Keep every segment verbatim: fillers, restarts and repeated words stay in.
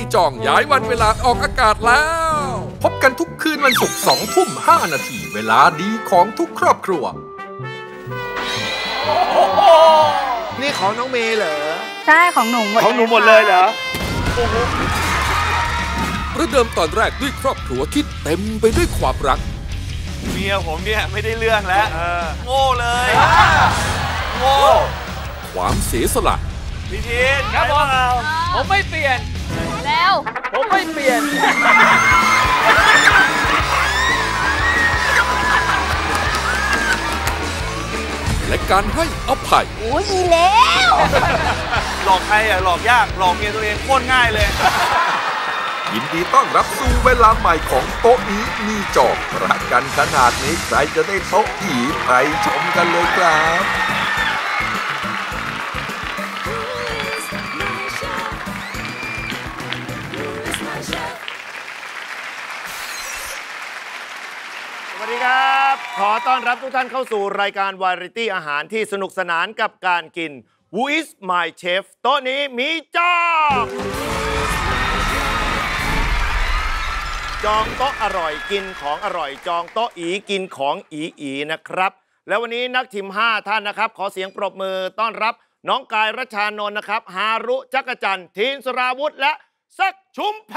จองย้ายวันเวลาออกอากาศแล้ว พบกันทุกคืนวันศุกร์สองทุ่มห้านาทีเวลาดีของทุกครอบครัวนี่ของน้องเมย์เหรอใช่ของหนูหมดของหนูหมดเลยเหรอประเดิมตอนแรกด้วยครอบครัวที่เต็มไปด้วยความรักเมียผมเนี่ยไม่ได้เรื่องแล้วโง่เลยโง่ความเสียสละพี่ทีนครับผมผมไม่เปลี่ยนแล้วผมไม่เปลี่ยนและการให้อภัยโอ้ยอีแล้วหลอกใครอ่ะหลอกยากหลอกเมียตัวเองโคตรง่ายเลยยินดีต้อนรับสู่เวลาใหม่ของโต๊ะนี้มีจอกรักกันขนาดนี้ใครจะได้โต๊ะอีไปชมกันเลยครับสวัสดีครับขอต้อนรับทุกท่านเข้าสู่รายการวาไรตี้อาหารที่สนุกสนานกับการกิน Who is my chef โต๊ะนี้มีจอกจองโต๊ะอร่อยกินของอร่อยจองโต๊ะอีกินของอีอีนะครับแล้ววันนี้นักชิมห้าท่านนะครับขอเสียงปรบมือต้อนรับน้องกายรัชชานนท์นะครับฮารุจักรจันทร์ทีนสราวุธและซักชุมแพ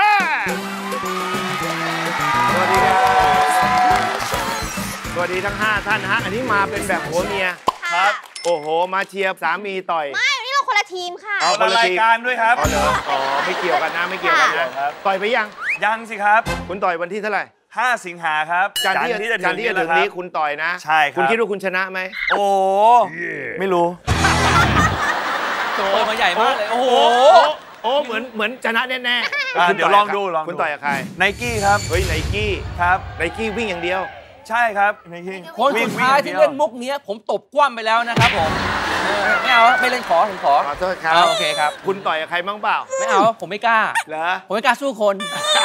สวัสดีครับสวัสดีทั้งห้าท่านนะฮะอันนี้มาเป็นแบบผัวเมียครับโอ้โหมาเชียร์สามีต่อยไม่นี่เราคนละทีมค่ะเอาคนละรายการด้วยครับอ๋อเหรออ๋อไม่เกี่ยวกันนะไม่เกี่ยวกันนะต่อยไปยังยังสิครับคุณต่อยวันที่เท่าไหร่ห้าสิงหาครับจันทร์ที่จะจันทร์ที่จะถึงนี้คุณต่อยนะใช่ครับคุณคิดว่าคุณชนะไหมโอ้ไม่รู้โตมาใหญ่มากเลยโอ้โหโอ้เหมือนเหมือนชนะแน่ๆเดี๋ยวลองดูลองคุณต่อยกับใครไนกี้ครับเฮ้ยไนกี้ครับไนกี้วิ่งอย่างเดียวใช่ครับไนกี้คนสุดท้ายที่เล่นมุกนี้ผมตบคว่ำไปแล้วนะครับผมไม่เอาไม่เล่นขอผมขอขอโทษครับโอเคครับคุณต่อยกับใครบ้างเปล่าไม่เอาผมไม่กล้าเหรอผมไม่กล้าสู้คน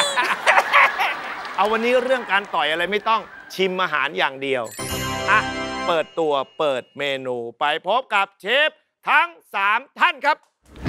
เอาวันนี้เรื่องการต่อยอะไรไม่ต้องชิมอาหารอย่างเดียวอ่ะเปิดตัวเปิดเมนูไปพบกับเชฟทั้งสามท่านครับ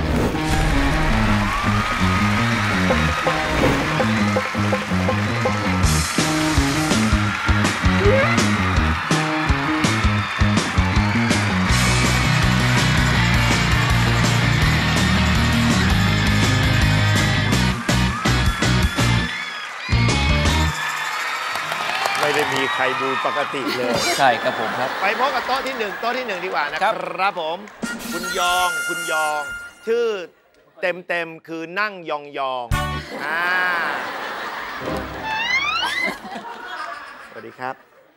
ไม่ได้มีใครดูปกติเลยใช่ครับผมครับไปพบกับโต๊ะที่หนึ่งโต๊ะที่หนึ่งดีกว่านะครับผมคุณยองคุณยองชื่อเต็มเต็มคือนั่งยองยองอ่าสวัสดีครับ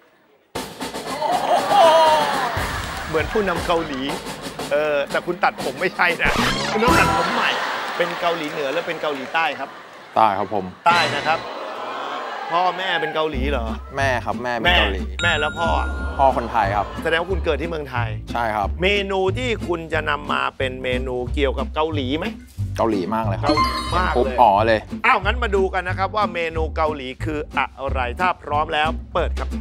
เหมือนผู้นำเกาหลีเออแต่คุณตัดผมไม่ใช่นะคุณต้องตัดผมใหม่เป็นเกาหลีเหนือแล้วเป็นเกาหลีใต้ครับใต้ครับผมใต้นะครับพ่อแม่เป็นเกาหลีเหรอแม่ครับแม่เป็นเกาหลีแม่แล้วพ่อพ่อคนไทยครับแสดงว่าคุณเกิดที่เมืองไทยใช่ครับเมนูที่คุณจะนำมาเป็นเมนูเกี่ยวกับเกาหลีไหมเกาหลีมากเลยครับมากเลยอ๋อเลยอ้าวงั้นมาดูกันนะครับว่าเมนูเกาหลีคืออะไรถ้าพร้อมแล้วเปิดครับ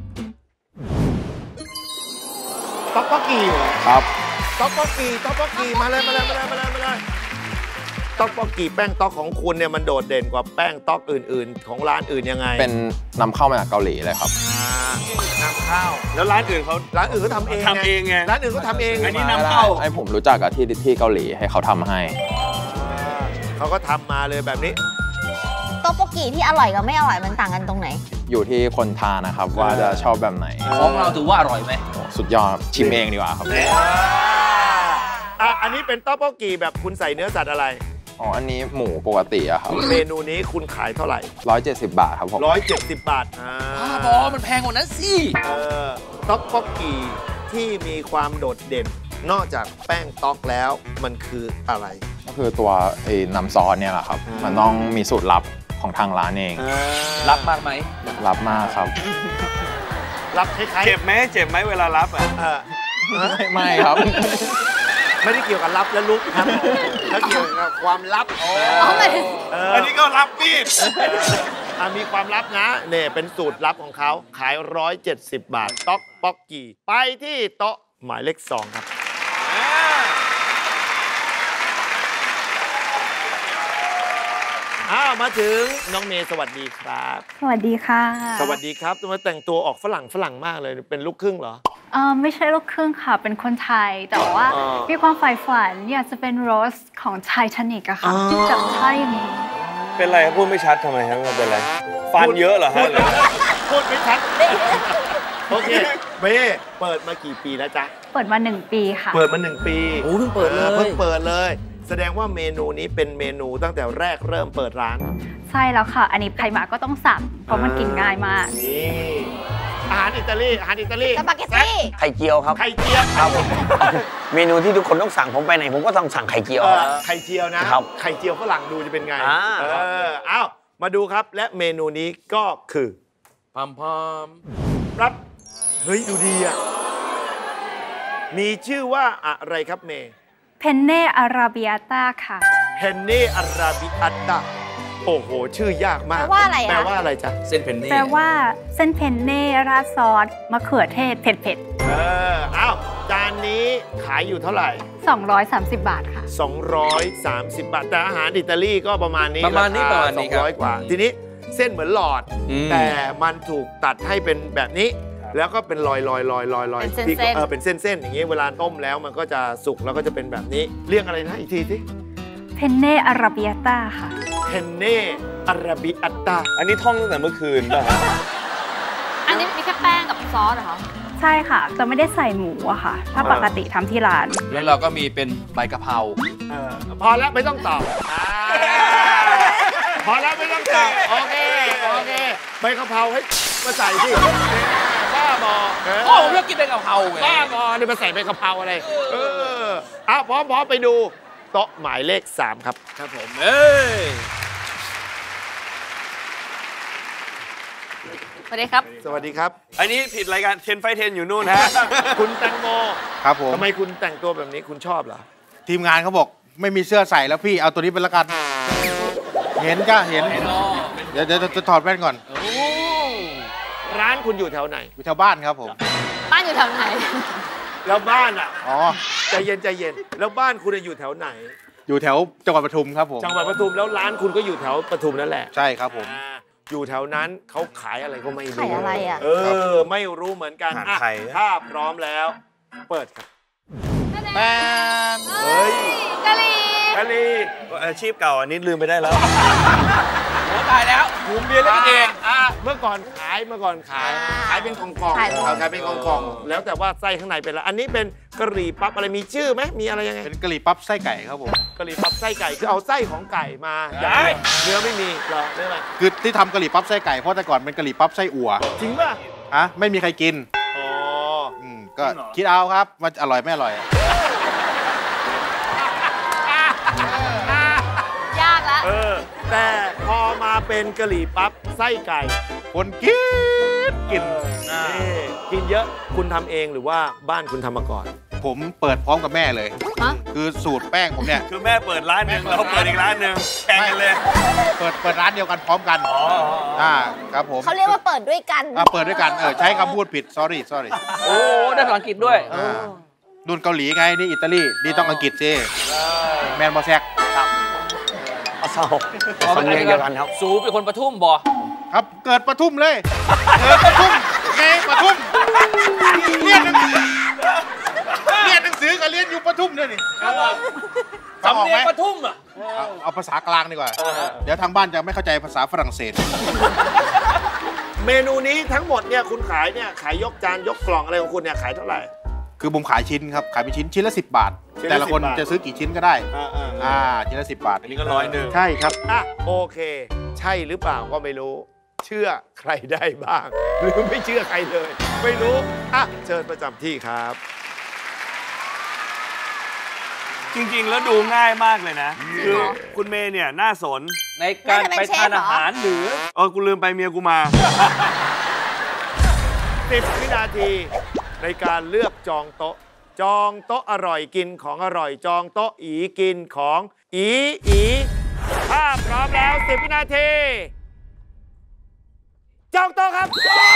ต๊อกโบกีครับต๊อกโบกีต๊อกโบกีมาเลยมาเลยมาเลยมาเลยมาเลยต๊อกโบกีแป้งต๊อกของคุณเนี่ยมันโดดเด่นกว่าแป้งต๊อกอื่นๆของร้านอื่นยังไงเป็นนำเข้ามาจากเกาหลีเลยครับนำเข้าแล้วร้านอื่นเขาร้านอื่นเขาทำเองทำเองไงร้านอื่นเขาทำเองอันนี้นำเข้าให้ผมรู้จักกับที่ที่เกาหลีให้เขาทำให้เขาก็ทำมาเลยแบบนี้ต๊อกโบกีที่อร่อยกับไม่อร่อยมันต่างกันตรงไหนอยู่ที่คนทานนะครับว่าจะชอบแบบไหนของเราถือว่าอร่อยไหมสุดยอดชิมเองดีกว่าครับอันนี้เป็นต๊อกโบกีแบบคุณใส่เนื้อสัตว์อะไรอ๋ออันนี้หมูปกติอะครับเมนูนี้คุณขายเท่าไหร่ร้อยเจ็ดสิบบาทครับผมร้อยเจ็ดสิบบาทอ่าบอมันแพงกว่านั้นสิเออต๊อกโบกีที่มีความโดดเด่นนอกจากแป้งต๊อกแล้วมันคืออะไรก็คือตัวไอ้น้ำซอสเนี่ยแหละครับมันต้องมีสูตรลับของทางร้านเองลับมากไหมลับมากครับลับคล้ายๆเจ็บไหมเจ็บไหมเวลาลับอ่ะไม่ครับไม่ได้เกี่ยวกับลับและลุกครับแล้วเกี่ยวกับความลับอันนี้ก็ลับมีดมีความลับนะเนี่ยเป็นสูตรลับของเขาขายร้อยเจ็ดสิบบาทต๊อกโบกีไปที่โต๊ะหมายเลขสองครับอ้าวมาถึงน้องเมย์สวัสดีครับสวัสดีค่ะสวัสดีครับทำไมแต่งตัวออกฝรั่งฝรั่งมากเลยเป็นลูกครึ่งเหรอเออไม่ใช่ลูกครึ่งค่ะ เป็นคนไทย แต่ว่าอ๋อมีความใฝ่ฝันอยากจะเป็นโรสของไททานิกอะค่ะอ๋อจับท่าอย่างนี้เป็นไรครับพูดไม่ชัดทำไมครับเป็นไรฟันเยอะเหรอฮะพูดไม่ชัดโอเคเมย์เปิดมากี่ปีแล้วจ๊ะเปิดมาหนึ่งปีค่ะเปิดมาหนึ่งปีโอ้เพิ่งเปิดเลยเพิ่งเปิดเลย แสดงว่าเมนูนี้เป็นเมนูตั้งแต่แรกเริ่มเปิดร้านใช่แล้วค่ะ อันนี้ใครมาก็ต้องสั่งเพราะมันกินง่ายมากนี่อาหารอิตาลีอาหารอิตาลีสปาเกตตี้ไข่เจียวครับไข่เจียวครับผม เมนูที่ทุกคนต้องสั่งผมไปไหนผมก็ต้องสั่งไข่เจียวเอ่ครับอไข่เจียวนะครับ ไข่เจียวฝรั่งดูจะเป็นไงอ่าเออเอ้ามาดูครับและเมนูนี้ก็คือพามพามครับเฮ้ยดูดีอ่ะมีชื่อว่าอะไรครับเมย์เพนเน่อาราเบียต้าค่ะเพนเน่อาราบิอัตตาโอ้โห ชื่อยากมากแปลว่าอะไรอะแปลว่าอะไรจ๊ะเส้นเพนเน่แปลว่าเส้นเพนเน่ราดซอสมะเขือเทศเผ็ดเออเอ้าจานนี้ขายอยู่เท่าไหร่ๆ สองร้อยสามสิบ บาทค่ะสองร้อยสามสิบ บาท แต่อาหารอิตาลีก็ประมาณนี้ประมาณนี้คประมาณนี้ครับสองร้อยกว่า ทีนี้เส้นเหมือนหลอดอืมแต่มันถูกตัดให้เป็นแบบนี้ แล้วก็เป็นรอยลอยลอยลอยลอยเป็นเส้นที่เส้นเออเป็นเส้นเส้นอย่างนี้เวลาต้มแล้วมันก็จะสุกแล้วก็จะเป็นแบบนี้ เรียกอะไรนะอีกทีสิเพนเน่อาราเบียต้าค่ะเพนเน่อาราบิอัตตาอันนี้ท่องตั้งแต่เมื่อคืนป่ะฮะอันนี้มีแค่แป้งกับซอสเหรอคะใช่ค่ะจะไม่ได้ใส่หมูอะค่ะ ถ้าปกติทำที่ร้านแล้วเราก็มีเป็นใบกะเพราเออพอแล้วไม่ต้องตอบอ่าพอแล้วไม่ต้องตอบโอเคโอเคใบกะเพราให้มาใส่สิบ้าบอเออโอ้ผมเลือกกินใบกะเพราไงบ้าบอนี่มาใส่ใบกะเพราอะไรเอออ่ะพร้อมพร้อมไปดูโต๊ะหมายเลขสามครับครับผมเอ้ยสวัสดีครับสวัสดีครับอันนี้ผิดรายการเทนไฟเทนอยู่นู่นฮะคุณแตงโมครับผมทำไมคุณแต่งตัวแบบนี้คุณชอบเหรอทีมงานเขาบอกไม่มีเสื้อใส่แล้วพี่เอาตัวนี้เป็นละกัน เห็นก็เห็น เดี๋ยวเดี๋ยวจะถอดแว่นก่อนร้านคุณอยู่แถวไหนอยู่แถวบ้านครับผมบ้านอยู่แถวไหนแล้วบ้านอ่ะอ๋อใจเย็นใจเย็นแล้วบ้านคุณอยู่แถวไหนอยู่แถวจังหวัดปทุมครับผมจังหวัดปทุมแล้วร้านคุณก็อยู่แถวปทุมนั่นแหละใช่ครับผมอ่าอยู่แถวนั้นเขาขายอะไรก็ไม่รู้ขายอะไรอ่ะเออ ไม่รู้เหมือนกันอาหารอ่ะไทยถ้าพร้อมแล้ว เปิดครับแป๊บเฮ้ยกะหรี่กะลีอาชีพเก่าอันนี้ลืมไปได้แล้วโอ้ตายแล้วหูเบียร์เล่นเองอ่ะเมื่อก่อนขายเมื่อก่อนขาย ขายเป็นกล่องกล่องขายเป็นกล่องขายเป็นกล่องกล่องแล้วแต่ว่าไส้ข้างในเป็นอะไรอันนี้เป็นกะหรี่ปั๊บอะไรมีชื่อไหมมีอะไรยังไงเป็นกะหรี่ปั๊บไส้ไก่ครับผมกะหรี่ปั๊บไส้ไก่คือเอาไส้ของไก่มาอย่างเดียวเนื้อไม่มีเหรอเนื้ออะไรคือที่ทำกะหรี่ปั๊บไส้ไก่เพราะแต่ก่อนเป็นกะหรี่ปั๊บไส้อั่วจริงป่ะฮะไม่มีใครกินอ๋ออืมก็คิดเอาครับว่าอร่อยไม่อร่อยยากละเออแต่พอมาเป็นกะหรี่ปั๊บไส้ไก่คนกินกินนี่กินเยอะคุณทำเองหรือว่าบ้านคุณทำมาก่อนผมเปิดพร้อมกับแม่เลยฮะคือสูตรแป้งผมเนี่ยคือแม่เปิดร้านหนึ่งเราเปิดอีกร้านหนึ่งแข่งกันเลยเปิดเปิดร้านเดียวกันพร้อมกันอ่าครับผมเขาเรียกว่าเปิดด้วยกันอ่าเปิดด้วยกันเออใช้คำพูดผิด sorry sorry โอ้ได้ภาษาอังกฤษด้วยอ่านู่นเกาหลีไงนี่อิตาลีนี่ต้องอังกฤษสิแมนบอแซกเอาเศร้าสำเนียงเดียวกันครับสูเป็นคนปทุมบ่ครับเกิดปทุมเลยเกิดปทุมไงปทุมเรียนหนังสือเรียนหนังสือกับเรียนอยู่ปทุมด้วยนี่ฟังออกสำเนีไหยมงปทุมอ่ะเอาเอาภาษากลางดีกว่า เดี๋ยวทางบ้านจะไม่เข้าใจภาษาฝรั่งเศสเมนูนี้ทั้งหมดเนี่ยคุณขายเนี่ยขายยกจานยกกล่องอะไรของคุณเนี่ยขายเท่าไหร่คือผมขายชิ้นครับขายเป็นชิ้นชิ้นละสิบบาทชิ้นละแต่ละคนสิบบาทจะซื้อกี่ชิ้นก็ได้อ่าอ่าอ่าชิ้นละสิบบาทอันนี้ก็ร้อยหนึ่งใช่ครับอ่ะโอเค ใช่หรือเปล่าก็ไม่รู้ เชื่อใครได้บ้าง หรือไม่เชื่อใครเลย ไม่รู้อ่ะเชิญประจำที่ครับจริง ๆ แล้วดูง่ายมากเลยนะ คือคุณเมย์เนี่ยน่าสนในการไปทานอาหารหรือเออ กูลืมไปเมียกูมาสิบวินาทีในการเลือกจองโต๊ะ จองโต๊ะอร่อยกินของอร่อยจองโต๊ะอีกินของอีอีถ้าพร้อมแล้วสิบวินาทีจองโต๊ะครับ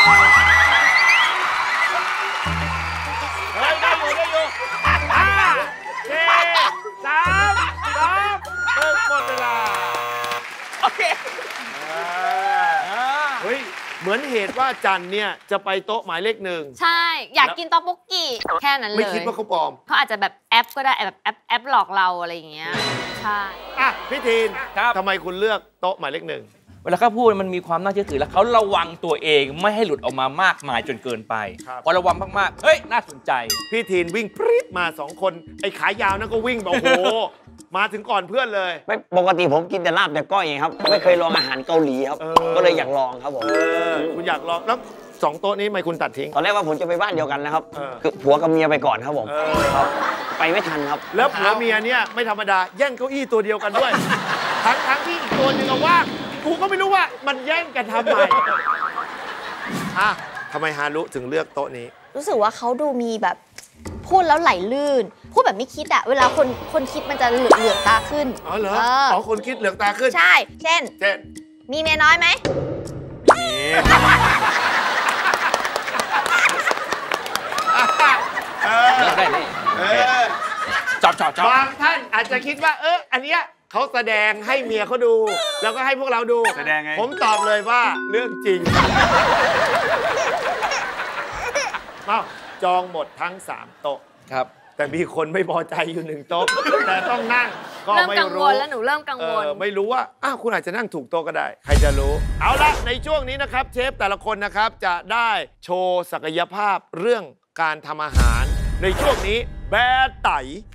เฮ้ยได้อยู่ได้อยู่ห้าสี่สามสองหนึ่งหมดเวลาโอเคเฮ้ยเหมือนเหตุว่าจันเนี่ยจะไปโต๊ะหมายเลขหนึ่งใช่อยากกินต๊อกบกกี้แค่นั้นเลยไม่คิดว่าเขาปลอมเขาอาจจะแบบแอปก็ได้แบบแอปแอปหลอกเราอะไรอย่างเงี้ยใช่อ่ะพี่ทีนครับทำไมคุณเลือกโต๊ะหมายเลขหนึ่งเวลาเขาพูดมันมีความน่าเชื่อถือแล้วเขาระวังตัวเองไม่ให้หลุดออกมามากมายจนเกินไปพอระวังมากๆเฮ้ยน่าสนใจพี่ทีนวิ่งปรี๊ดมาสองคนไอ้ขายาวนั่นก็วิ่งแบบโอ้โหมาถึงก่อนเพื่อนเลยไม่ปกติผมกินแต่ลาบแต่ก้อยครับไม่เคยลองอาหารเกาหลีครับก็เลยอยากลองครับผมคุณอยากลองแล้วสองโต๊ะนี้ทำไมคุณตัดทิ้งตอนแรกว่าผมจะไปบ้านเดียวกันนะครับคือผัวกับเมียไปก่อนครับผมครับไปไม่ทันครับแล้วผัวเมียเนี่ยไม่ธรรมดาแย่งเก้าอี้ตัวเดียวกันด้วยทั้งทั้งที่อีกตัวหนึ่งว่างกูก็ไม่รู้ว่ามันแย่งกันทำไมอ่ะทำไมฮารุถึงเลือกโต๊ะนี้รู้สึกว่าเขาดูมีแบบพูดแล้วไหลลื่นพูดแบบไม่คิดอะเวลาคนคนคิดมันจะเหลือกเหลือกตาขึ้นอ๋อเหรออ๋อคนคิดเหลือกตาขึ้นใช่เช่นเช่นมีเมียน้อยไหมมีได้เลยจอบจอบจอบบางท่านอาจจะคิดว่าเอออันเนี้ยเขาแสดงให้เมียเขาดูแล้วก็ให้พวกเราดูแสดงไงผมตอบเลยว่าเรื่องจริงมาจองหมดทั้งสามโต๊ะครับแต่มีคนไม่พอใจอยู่หนึ่งโต๊ะแต่ต้องนั่งก็ไม่รู้เริ่มกังวลแล้วหนูเริ่มกังวลไม่รู้ว่าอ้าวคุณอาจจะนั่งถูกโต๊ะก็ได้ใครจะรู้เอาละในช่วงนี้นะครับเชฟแต่ละคนนะครับจะได้โชว์ศักยภาพเรื่องการทำอาหารในช่วงนี้แบร์ไต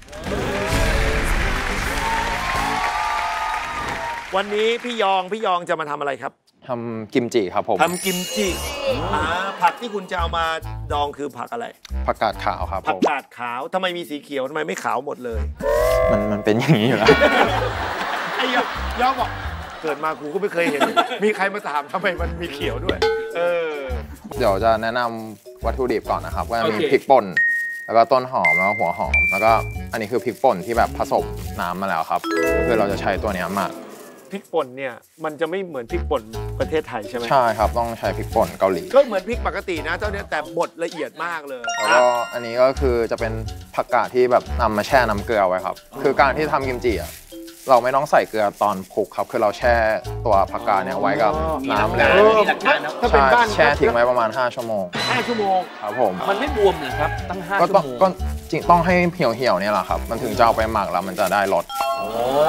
วันนี้พี่ยองพี่ยองจะมาทำอะไรครับทำกิมจิครับผมทำกิมจิผักที่คุณจะเอามาดองคือผักอะไรผักกาดขาวครับผักกาดขาวทำไมมีสีเขียวทำไมไม่ขาวหมดเลยมันมันเป็นอย่างนี้อยู่แล้วไอ้ยองบอกเกิดมากูก็ไม่เคยเห็นมีใครมาถามทำไมมันมีเขียวด้วยเออเดี๋ยวจะแนะนำวัตถุดิบก่อนนะครับว่ามีพริกป่นแล้วก็ต้นหอมแล้วก็หัวหอมแล้วก็อันนี้คือพริกป่นที่แบบผสมน้ำมาแล้วครับคือเราจะใช้ตัวนี้หมักพริกป่นเนี่ยมันจะไม่เหมือนพริกป่นประเทศไทยใช่ไหมใช่ครับต้องใช้พริกป่นเกาหลีก็เหมือนพริกปกตินะเจ้าเนี้ยแต่บดละเอียดมากเลยแล้วก็อันนี้ก็คือจะเป็นผักกาดที่แบบนำมาแช่น้ำเกลือไว้ครับคือการที่ทำกิมจิอ่ะเราไม่ต้องใส่เกลือตอนคลุกครับคือเราแช่ตัวผักกาดเนี่ยไว้กับน้ำเลยถ้าเป็นบ้านแช่ทิ้งไว้ประมาณห้าชั่วโมงห้าชั่วโมงครับผมมันไม่บวมเลยครับตั้งห้าชั่วโมงก็จริงต้องให้เหี่ยวเหี่ยวเนี่ยแหละครับมันถึงจะเอาไปหมักแล้วมันจะได้รสโอ้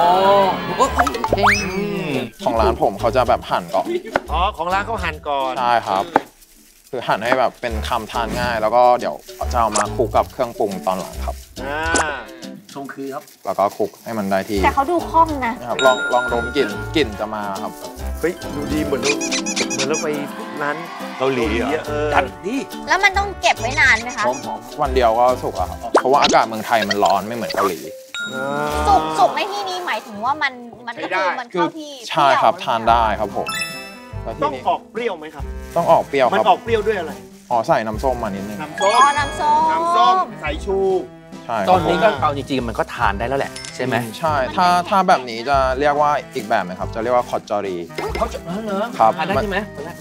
ของร้านผมเขาจะแบบหั่นก่อนอ๋อของร้านเขาหั่นก่อนใช่ครับคือหั่นให้แบบเป็นคำทานง่ายแล้วก็เดี๋ยวจะเอามาคลุกกับเครื่องปรุงตอนหลังครับอ่าทรงคือครับแล้วก็คลุกให้มันได้ที่แต่เขาดูคล่องนะครับลองลองดมกลิ่นกลิ่นจะมาครับเฮ้ยดูดีเหมือนเหมือนเราไปนั้นเกาหลีอ่ะจัดดีแล้วมันต้องเก็บไว้นานไหมคะวันเดียวก็สุกอะครับเพราะว่าอากาศเมืองไทยมันร้อนไม่เหมือนเกาหลีสุกสุกในที่นี้หมายถึงว่ามันมันก็คือมันเข้าที่ใช่ครับทานได้ครับผมต้องออกเปรี้ยวไหมครับต้องออกเปรี้ยวครับมันออกเปรี้ยวด้วยอะไรอ๋อใส่น้ำส้มมานิดนึงน้ำส้มอ๋อน้ำส้มน้ำส้มใส่ชูใช่ตอนนี้ก็เอาจริงๆมันก็ทานได้แล้วแหละใช่ไหมใช่ถ้าถ้าแบบนี้จะเรียกว่าอีกแบบไหมครับจะเรียกว่าคอจอรีเขาจะเหรอครับทานได้ใช่ไหม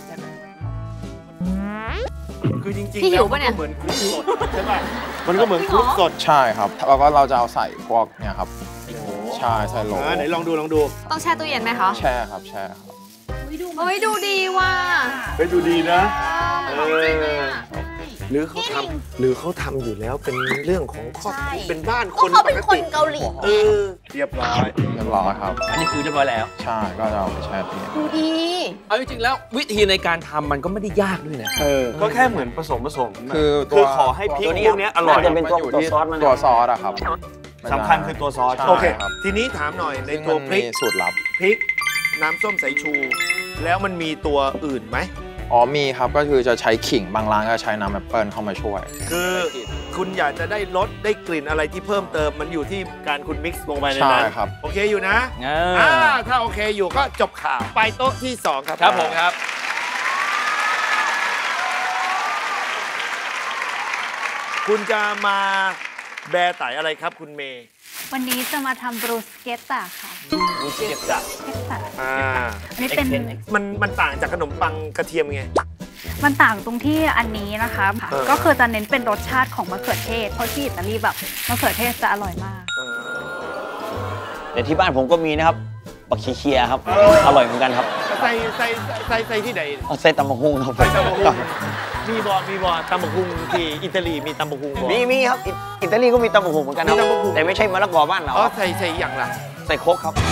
คือจริงๆแล้วมันก็เหมือนคลุกสดใช่ป่ะมันก็เหมือนคลุกสดใช่ครับแล้วก็เราจะเอาใส่พวกเนี่ยครับใช่ใส่โหลไหนลองดูลองดูต้องแช่ตู้เย็นไหมคะแช่ครับแช่ครับเฮ้ยดูดีว่ะเฮ้ยดูดีนะหรือเขาทำหรือเขาทำอยู่แล้วเป็นเรื่องของครอบครัวเป็นบ้านคนเขาเป็นคนเกาหลีเออเรียบร้อยเรียบร้อยครับอันนี้คือเรียบร้อยแล้วใช่ก็จะเอาไปแช่ตู้เย็นดูดีเอาจริงๆแล้ววิธีในการทำมันก็ไม่ได้ยากด้วยนะเออก็แค่เหมือนผสมผสมคือคือขอให้พริกพวกนี้อร่อยจะเป็นตัวซอสมันตัวซอสอะครับสำคัญคือตัวซอสโอเคทีนี้ถามหน่อยในตัวพริกสูตรลับพริกน้ำส้มสายชูแล้วมันมีตัวอื่นไหมอ๋อมีครับก็คือจะใช้ขิงบางร้านก็ใช้น้ำแอปเปิลเข้ามาช่วยคือคุณอยากจะได้รสได้กลิ่นอะไรที่เพิ่มเติมมันอยู่ที่การคุณมิกซ์ลงไปในนั้นใช่ครับโอเคอยู่นะอ่าถ้าโอเคอยู่ก็จบข่าวไปโต๊ะที่สองครับครับผมครับคุณจะมาแบร์ไตอะไรครับคุณเมย์วันนี้จะมาทำบรูสเกตต้าค่ะบรูสเกตต้าอ่าอันนี้เป็นมันมันต่างจากขนมปังกระเทียมไงมันต่างตรงที่อันนี้นะคะก็คือจะเน้นเป็นรสชาติของมะเขือเทศเพราะที่อิตาลีแบบมะเขือเทศจะอร่อยมากแต่ที่บ้านผมก็มีนะครับปักขี้เคียครับอร่อยเหมือนกันครับใส่ใส่ใส่ใส่ที่ไหนเอาใส่ตำบักหุ่งครับใส่ตำบักหุ่งมีบอมีบอตำบักหุ่งที่อิตาลีมีตำบักหุ่งบอมีมีครับอิอิตาลีก็มีตำบักหุ่งเหมือนกันครับแต่ไม่ใช่มะละกอบ้านเราอ๋อใส่ใส่อย่างล่ะใส่โคกครับ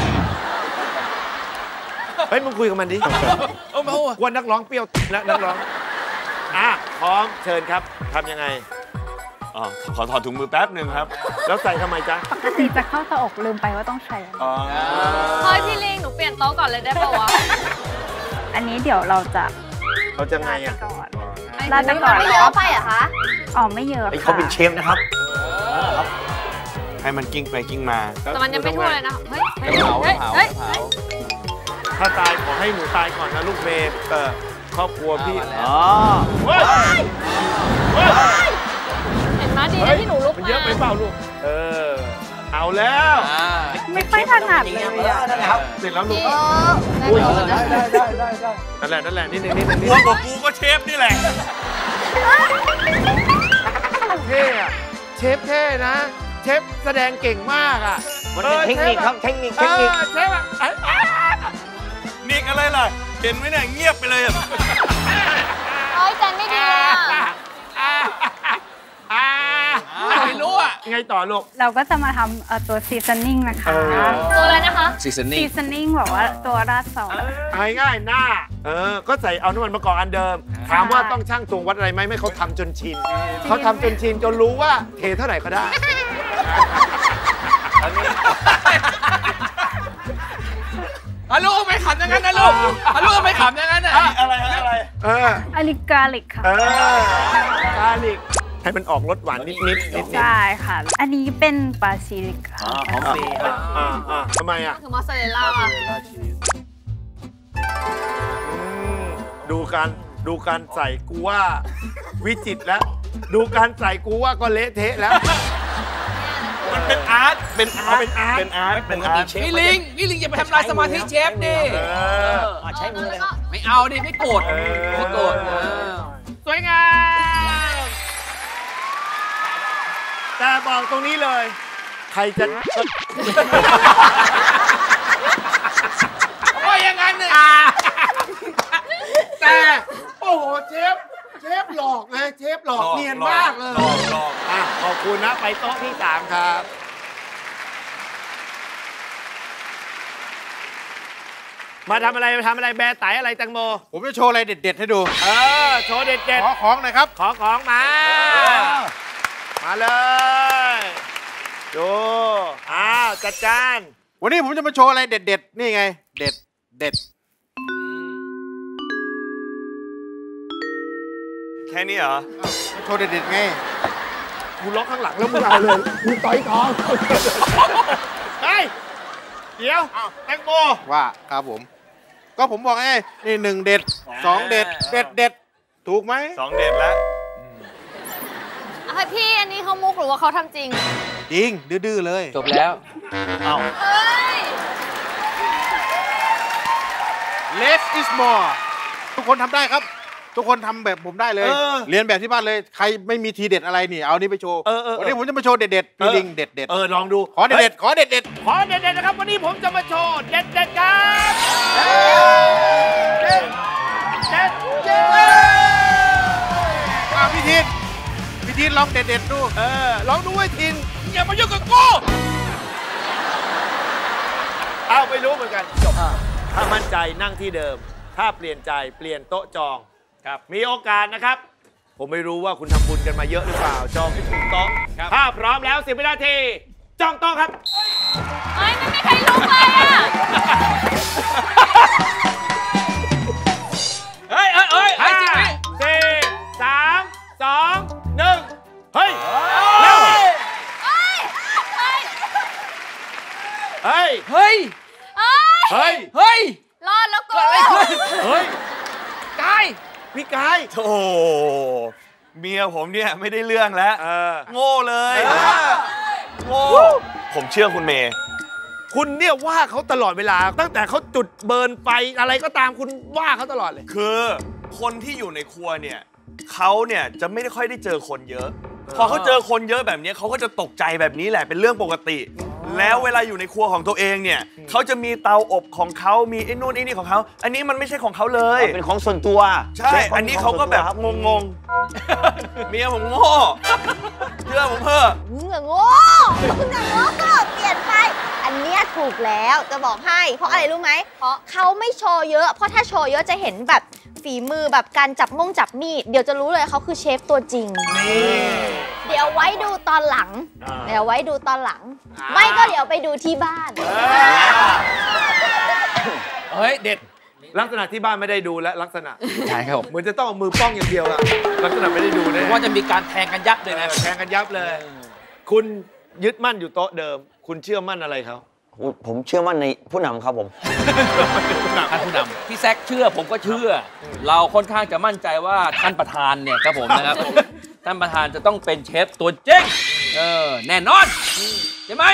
เฮ้ยมึงคุยกับมันดิว่านักร้องเปรี้ยวนะนักร้องอ่ะพร้อมเชิญครับทำยังไงอ๋อขอถอดถุงมือแป๊บหนึ่งครับแล้วใส่ทำไมจ๊ะปกติจะเข้าเตาอบลืมไปว่าต้องใช้อันนี้อ๋อเฮ้ยพี่ลิงหนูเปลี่ยนโต๊ะก่อนเลยได้ป่าวะอันนี้เดี๋ยวเราจะเขาจะไงอ่ะก่อนราดไปก่อนไม่แล้วเยก็อะไปเหรอคะอ๋อไม่เยอะไอ้ค่ะเขาเป็นเชฟนะครับให้มันกิ้งไปกิ้งมาแต่มันยังไม่ทั่วเลยนะเฮ้ยไม่เผาไม่เผาเฮ้ไม่ยเผาถ้าตายขอให้หนูตายก่อนนะลูกเมย์เออครอบครัวพี่อ๋อเฮ้ยเฮ้ยเห็นไหมดีนะที่หนูลุกมันมาเยอะไปเปล่าลูกเออเอาแล้วอ่าไม่ค่อยถนัดเลยอะเสร็จแล้วลูกเยอะได้ได้ได้ได้นั่นแหละนั่นแหละนิดนึงนิดนึงนิดหัวนึงกับกูก็เชฟนี่แหละเท่อะเชฟเท่นะ เชฟแสดงเก่งมากอ่ะมันเป็นเทคนิคครับเทคนิคเอเทคนิคอเชฟอะเอ้ยนิกอะไรล่ะ เห็นไหมเนี่ยเงียบไปเลยอะเฮ้ยใจไม่ดีเลยอ่ะอ่าอ่าไม่รู้อ่ะไงต่อลูกเราก็จะมาทำเอ่อตัวซีซันนิ่งนะคะเออตัวอะไรนะคะซีซันนิ่ซีงซันนิ่งแบบว่าตัวราดซอสเอาง่ายๆหน้า เออ ก็ใส่เอาน้ำมันมะกอกอันเดิม ถามว่าต้องช่างตวงวัดอะไรไหมไม่เขาทำจนชิน เขาทำจนชินจนรู้ว่าเทเท่าไหร่ก็ได้อ่ะลูกไม่ขำอย่างนั้นนะลูกอ่ะลูกไม่ขำอย่างนั้นอ่ะอะไรอะไรเอออันนี้กาลิกค่ะเออกาลิกให้มันออกรสหวานนิดๆนิดนิดใช่ค่ะ อันนี้เป็นบาซิลิกค่ะหอมฟรีครับอ่าอ่าทำไมอ่ะคือมอสซาเรลล่าอ่ะอืมดูการดูการใส่กูว่าวิจิตรแล้ว ดูการใส่กูว่าก็เละเทะแล้วมันเป็นอาร์ต เป็นอาร์ตเป็นอาร์ตเป็นอาร์ต เป็นอาร์ตพี่ลิงพี่ลิงอย่าไปทำลายสมาธิเชฟดิเอออ่ะใช้มือเลยไม่เอาดิไม่โกรธเออไม่โกรธเออสวยงามแต่บอกตรงนี้เลย ใครจะว่าอย่างนั้นเนี่ยแต่ โอ้โหเชฟเชฟหลอกเลยเชฟหลอกเนียนมากเลยหลอกหลอกอ่ะขอบคุณนะ ไปโต๊ะที่สามครับ มาทำอะไรมาทำอะไรแบร์ไตอะไรแตงโมผมจะโชว์อะไรเด็ดๆให้ดูเออ โชว์เด็ดเด็ดขอของหน่อยครับขอของมา มาเลย ดูอ้าวจัดจานวันนี้ผมจะมาโชว์อะไรเด็ดๆ นี่ไง เด็ดเด็ดแค่นี้เหรอมาโชว์เด็ดๆไงกูล็อกข้างหลังแล้วมึงเอาเลยกูต่อยท้องเฮ้ยเดี๋ยวแตงโมว่าครับผม ก็ผมบอกไงนี่หนึ่งเด็ดสองเด็ดเด็ดเด็ดถูกไหมสองเด็ดแล้วเฮ้ยพี่อันนี้เขามุกหรือว่าเขาทำจริงจริง ดื้อๆเลยจบแล้วเฮ้ย less is more ทุกคนทำได้ครับ ทุกคนทำแบบผมได้เลยเออเรียนแบบที่บ้านเลย ใครไม่มีทีเด็ดอะไรนี่ เอานี่ไปโชว์เออเออเออวันนี้ผมจะมาโชว์เด็ดๆพี่ลิงเด็ดเด็ดเออ ลองดูขอเด็ดเด็ดขอเด็ดเด็ดขอเด็ดเด็ดนะครับ วันนี้ผมจะมาโชว์เด็ดเด็ดครับเด็ดเด็ดเด็ดอ่ะพี่ทีนพี่ทีนลองเด็ดเด็ดดูเออ ลองดูไว้ทินอย่ามายุ่งกับกูเอาไม่รู้เหมือนกันจบถ้ามั่นใจนั่งที่เดิม ถ้าเปลี่ยนใจเปลี่ยนโต๊ะจองครับมีโอกาสนะครับ ผมไม่รู้ว่าคุณทำบุญกันมาเยอะหรือเปล่า จองให้ถูกโต๊ะถ้าพร้อมแล้วสิบวินาทีจองโต๊ะครับเฮ้ยไม่มีใครลุกเลยอ่ะเฮ้ยเฮ้ยเฮ้ยห้าจริงไหมสี่สามสองหนึ่งเฮ้ยเร็วเฮ้ยเฮ้ยเฮ้ยเฮ้ยเฮ้ยเฮ้ยรอดแล้วกูเฮ้ยกายพี่กายโธ่เมียผมเนี่ยไม่ได้เรื่องแล้วเออโง่เลย โง่ ผมเชื่อคุณเมย์คุณเนี่ยว่าเขาตลอดเวลา ตั้งแต่เขาจุดเบิร์นไฟอะไรก็ตามคุณว่าเขาตลอดเลยคือคนที่อยู่ในครัวเนี่ยเขาเนี่ยจะไม่ได้ค่อยได้เจอคนเยอะ พอเขาเจอคนเยอะแบบนี้เขาก็จะตกใจแบบนี้แหละเป็นเรื่องปกติแล้วเวลาอยู่ในครัวของตัวเองเนี่ยเขาจะมีเตาอบของเขามีไอ้นู่นไอ้นี่ของเขาอันนี้มันไม่ใช่ของเขาเลยเป็นของส่วนตัวใช่อันนี้เขาก็แบบงงๆเมียผมโง่เชื่อผมเถอะมึงอะโง่มึงอะโง่ก็เปลี่ยนไปอันเนี้ยถูกแล้วจะบอกให้เพราะอะไรรู้ไหมเพราะเขาไม่โชว์เยอะเพราะถ้าโชว์เยอะจะเห็นแบบฝีมือแบบการจับม่งจับมีดเดี๋ยวจะรู้เลยเขาคือเชฟตัวจริงเดี๋ยวไว้ดูตอนหลังเดี๋ยวไว้ดูตอนหลังไม่ก็เดี๋ยวไปดูที่บ้านเฮ้ยเด็ดลักษณะที่บ้านไม่ได้ดูและลักษณะใช่ครับเหมือนจะต้องเอามือป้องอย่างเดียวอะลักษณะไม่ได้ดูนะว่าจะมีการแทงกันยับเลยนะแทงกันยับเลยคุณยึดมั่นอยู่โต๊ะเดิมคุณเชื่อมั่นอะไรเขาผมเชื่อมั่นในผู้นำครับผมท่านผู้นำพี่แซคเชื่อผมก็เชื่อเราค่อนข้างจะมั่นใจว่าท่านประธานเนี่ยครับผมนะครับท่านประธานจะต้องเป็นเชฟตัวเจ๊งเออแน่นอนใช่ไหม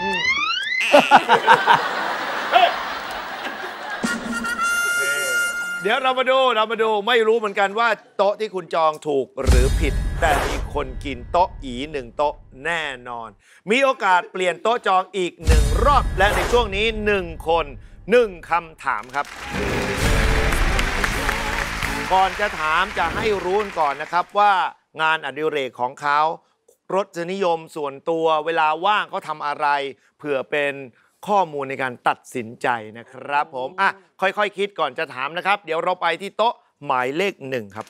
เดี๋ยวเรามาดูเรามาดูไม่รู้เหมือนกันว่าโต๊ะที่คุณจองถูกหรือผิดแต่มีคนกินโต๊ะอีหนึ่งโต๊ะแน่นอนมีโอกาสเปลี่ยนโต๊ะจองอีกหนึ่งรอบและในช่วงนี้หนึ่งคนหนึ่งคำถามครับก่อนจะถามจะให้รู้ก่อนนะครับว่างานอดิเรกของเขารสนิยมส่วนตัวเวลาว่างเขาทำอะไรเผื่อเป็นข้อมูลในการตัดสินใจนะครับผมอ่ะค่อยๆ ค, คิดก่อนจะถามนะครับเดี๋ยวเราไปที่โต๊ะหมายเลขหนึ่งครับ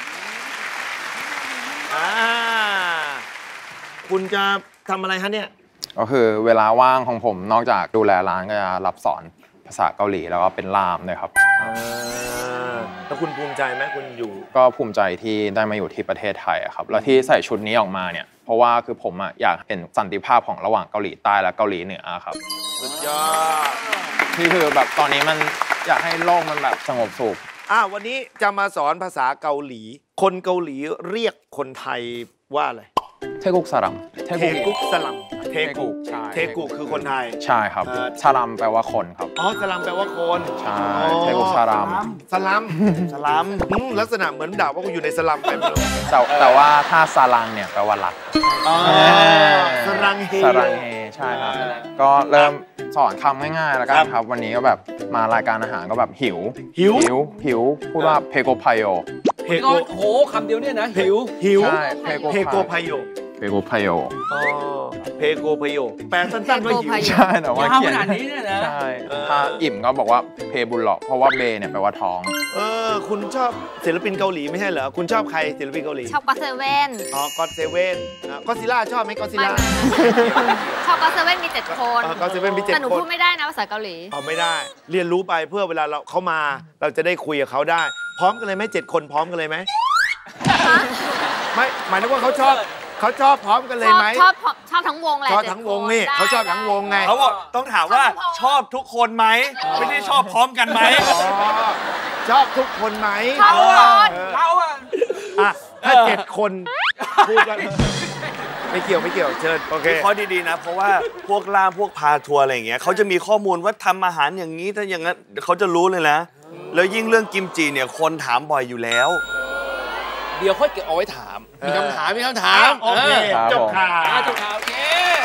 อ่าคุณจะทำอะไรฮะเนี่ยก็คือเวลาว่างของผมนอกจากดูแลร้านก็จะรับสอนภาษาเกาหลีแล้วก็เป็นล่ามด้วยครับแล้วคุณภูมิใจไหมคุณอยู่ก็ภูมิใจที่ได้มาอยู่ที่ประเทศไทยครับแล้วที่ใส่ชุดนี้ออกมาเนี่ยเพราะว่าคือผมอ่ะอยากเห็นสันติภาพของระหว่างเกาหลีใต้และเกาหลีเหนือครับสุดยอดที่คือแบบตอนนี้มันอยากให้โลกมันแบบสงบสุขอ่ะวันนี้จะมาสอนภาษาเกาหลีคนเกาหลีเรียกคนไทยว่าอะไรเทกุกสลัมเทกุกสลัมเทกุกเทกุกคือคนไทยใช่ครับสลัมแปลว่าคนครับอ๋อสลัมแปลว่าคนใช่เทกุกสลัมสลัมสลัมลักษณะเหมือนด่าว่ากูอยู่ในสลัมไปแต่แต่ว่าถ้าสลังเนี่ยแปลว่ารักสรังเฮสรังเฮใช่ครับก็เริ่มสอนคำง่ายๆแล้วกันครับวันนี้ก็แบบมารายการอาหารก็แบบหิวหิวหิวหิวพูดว่าเพโกไพโยเพโกโหคำเดียวเนี่ยนะหิวหิวใช่เพโกไพโยเพโกไพโยอ๋อเพโกไพโยแปลสั้นๆว่าหิวใช่แต่ว่าเขียนขนาดนี้เนี่ยนะใช่ถ้าอิ่มก็บอกว่าเพบุลล็อกเพราะว่าเบเนี่ยแปลว่าท้องเออคุณชอบศิลปินเกาหลีไม่ใช่เหรอคุณชอบใครศิลปินเกาหลีชอบก็เซเว่นอ๋อก็เซเว่นก็ซิล่าชอบไหมก็ซิล่าชอบก็เซเว่นมีเจ็ดคนก็เซเว่นมีเจ็ดคนแต่หนูพูดไม่ได้นะภาษาเกาหลีอ๋อไม่ได้เรียนรู้ไปเพื่อเวลาเราเขามาเราจะได้คุยกับเขาได้พร้อมกันเลยไหมเจ็ดคนพร้อมกันเลยไหมไม่หมายถึงว่าเขาชอบเขาชอบพร้อมกันเลยไหมชอบชอบทั้งวงแหละชอบทั้งวงนี่เขาชอบทั้งวงไงเขาบอกต้องถามว่าชอบทุกคนไหมไม่ได้ชอบพร้อมกันไหมชอบทุกคนไหมเขาเขาอ่ะถ้าเจ็ดคนพูดกันไม่เกี่ยวไม่เกี่ยวเชิญโอเคข้อดีๆนะเพราะว่าพวกล่ามพวกพาทัวร์อะไรอย่างเงี้ยเขาจะมีข้อมูลว่าทำอาหารอย่างนี้ถ้าอย่างนั้นเขาจะรู้เลยนะแล้วยิ่งเรื่องกิมจิเนี่ยคนถามบ่อยอยู่แล้วเดี๋ยวค่อยเก็บเอาไว้ถามมีคำถามมีคำถามโอเคจบข่าวจบข่าวโอเค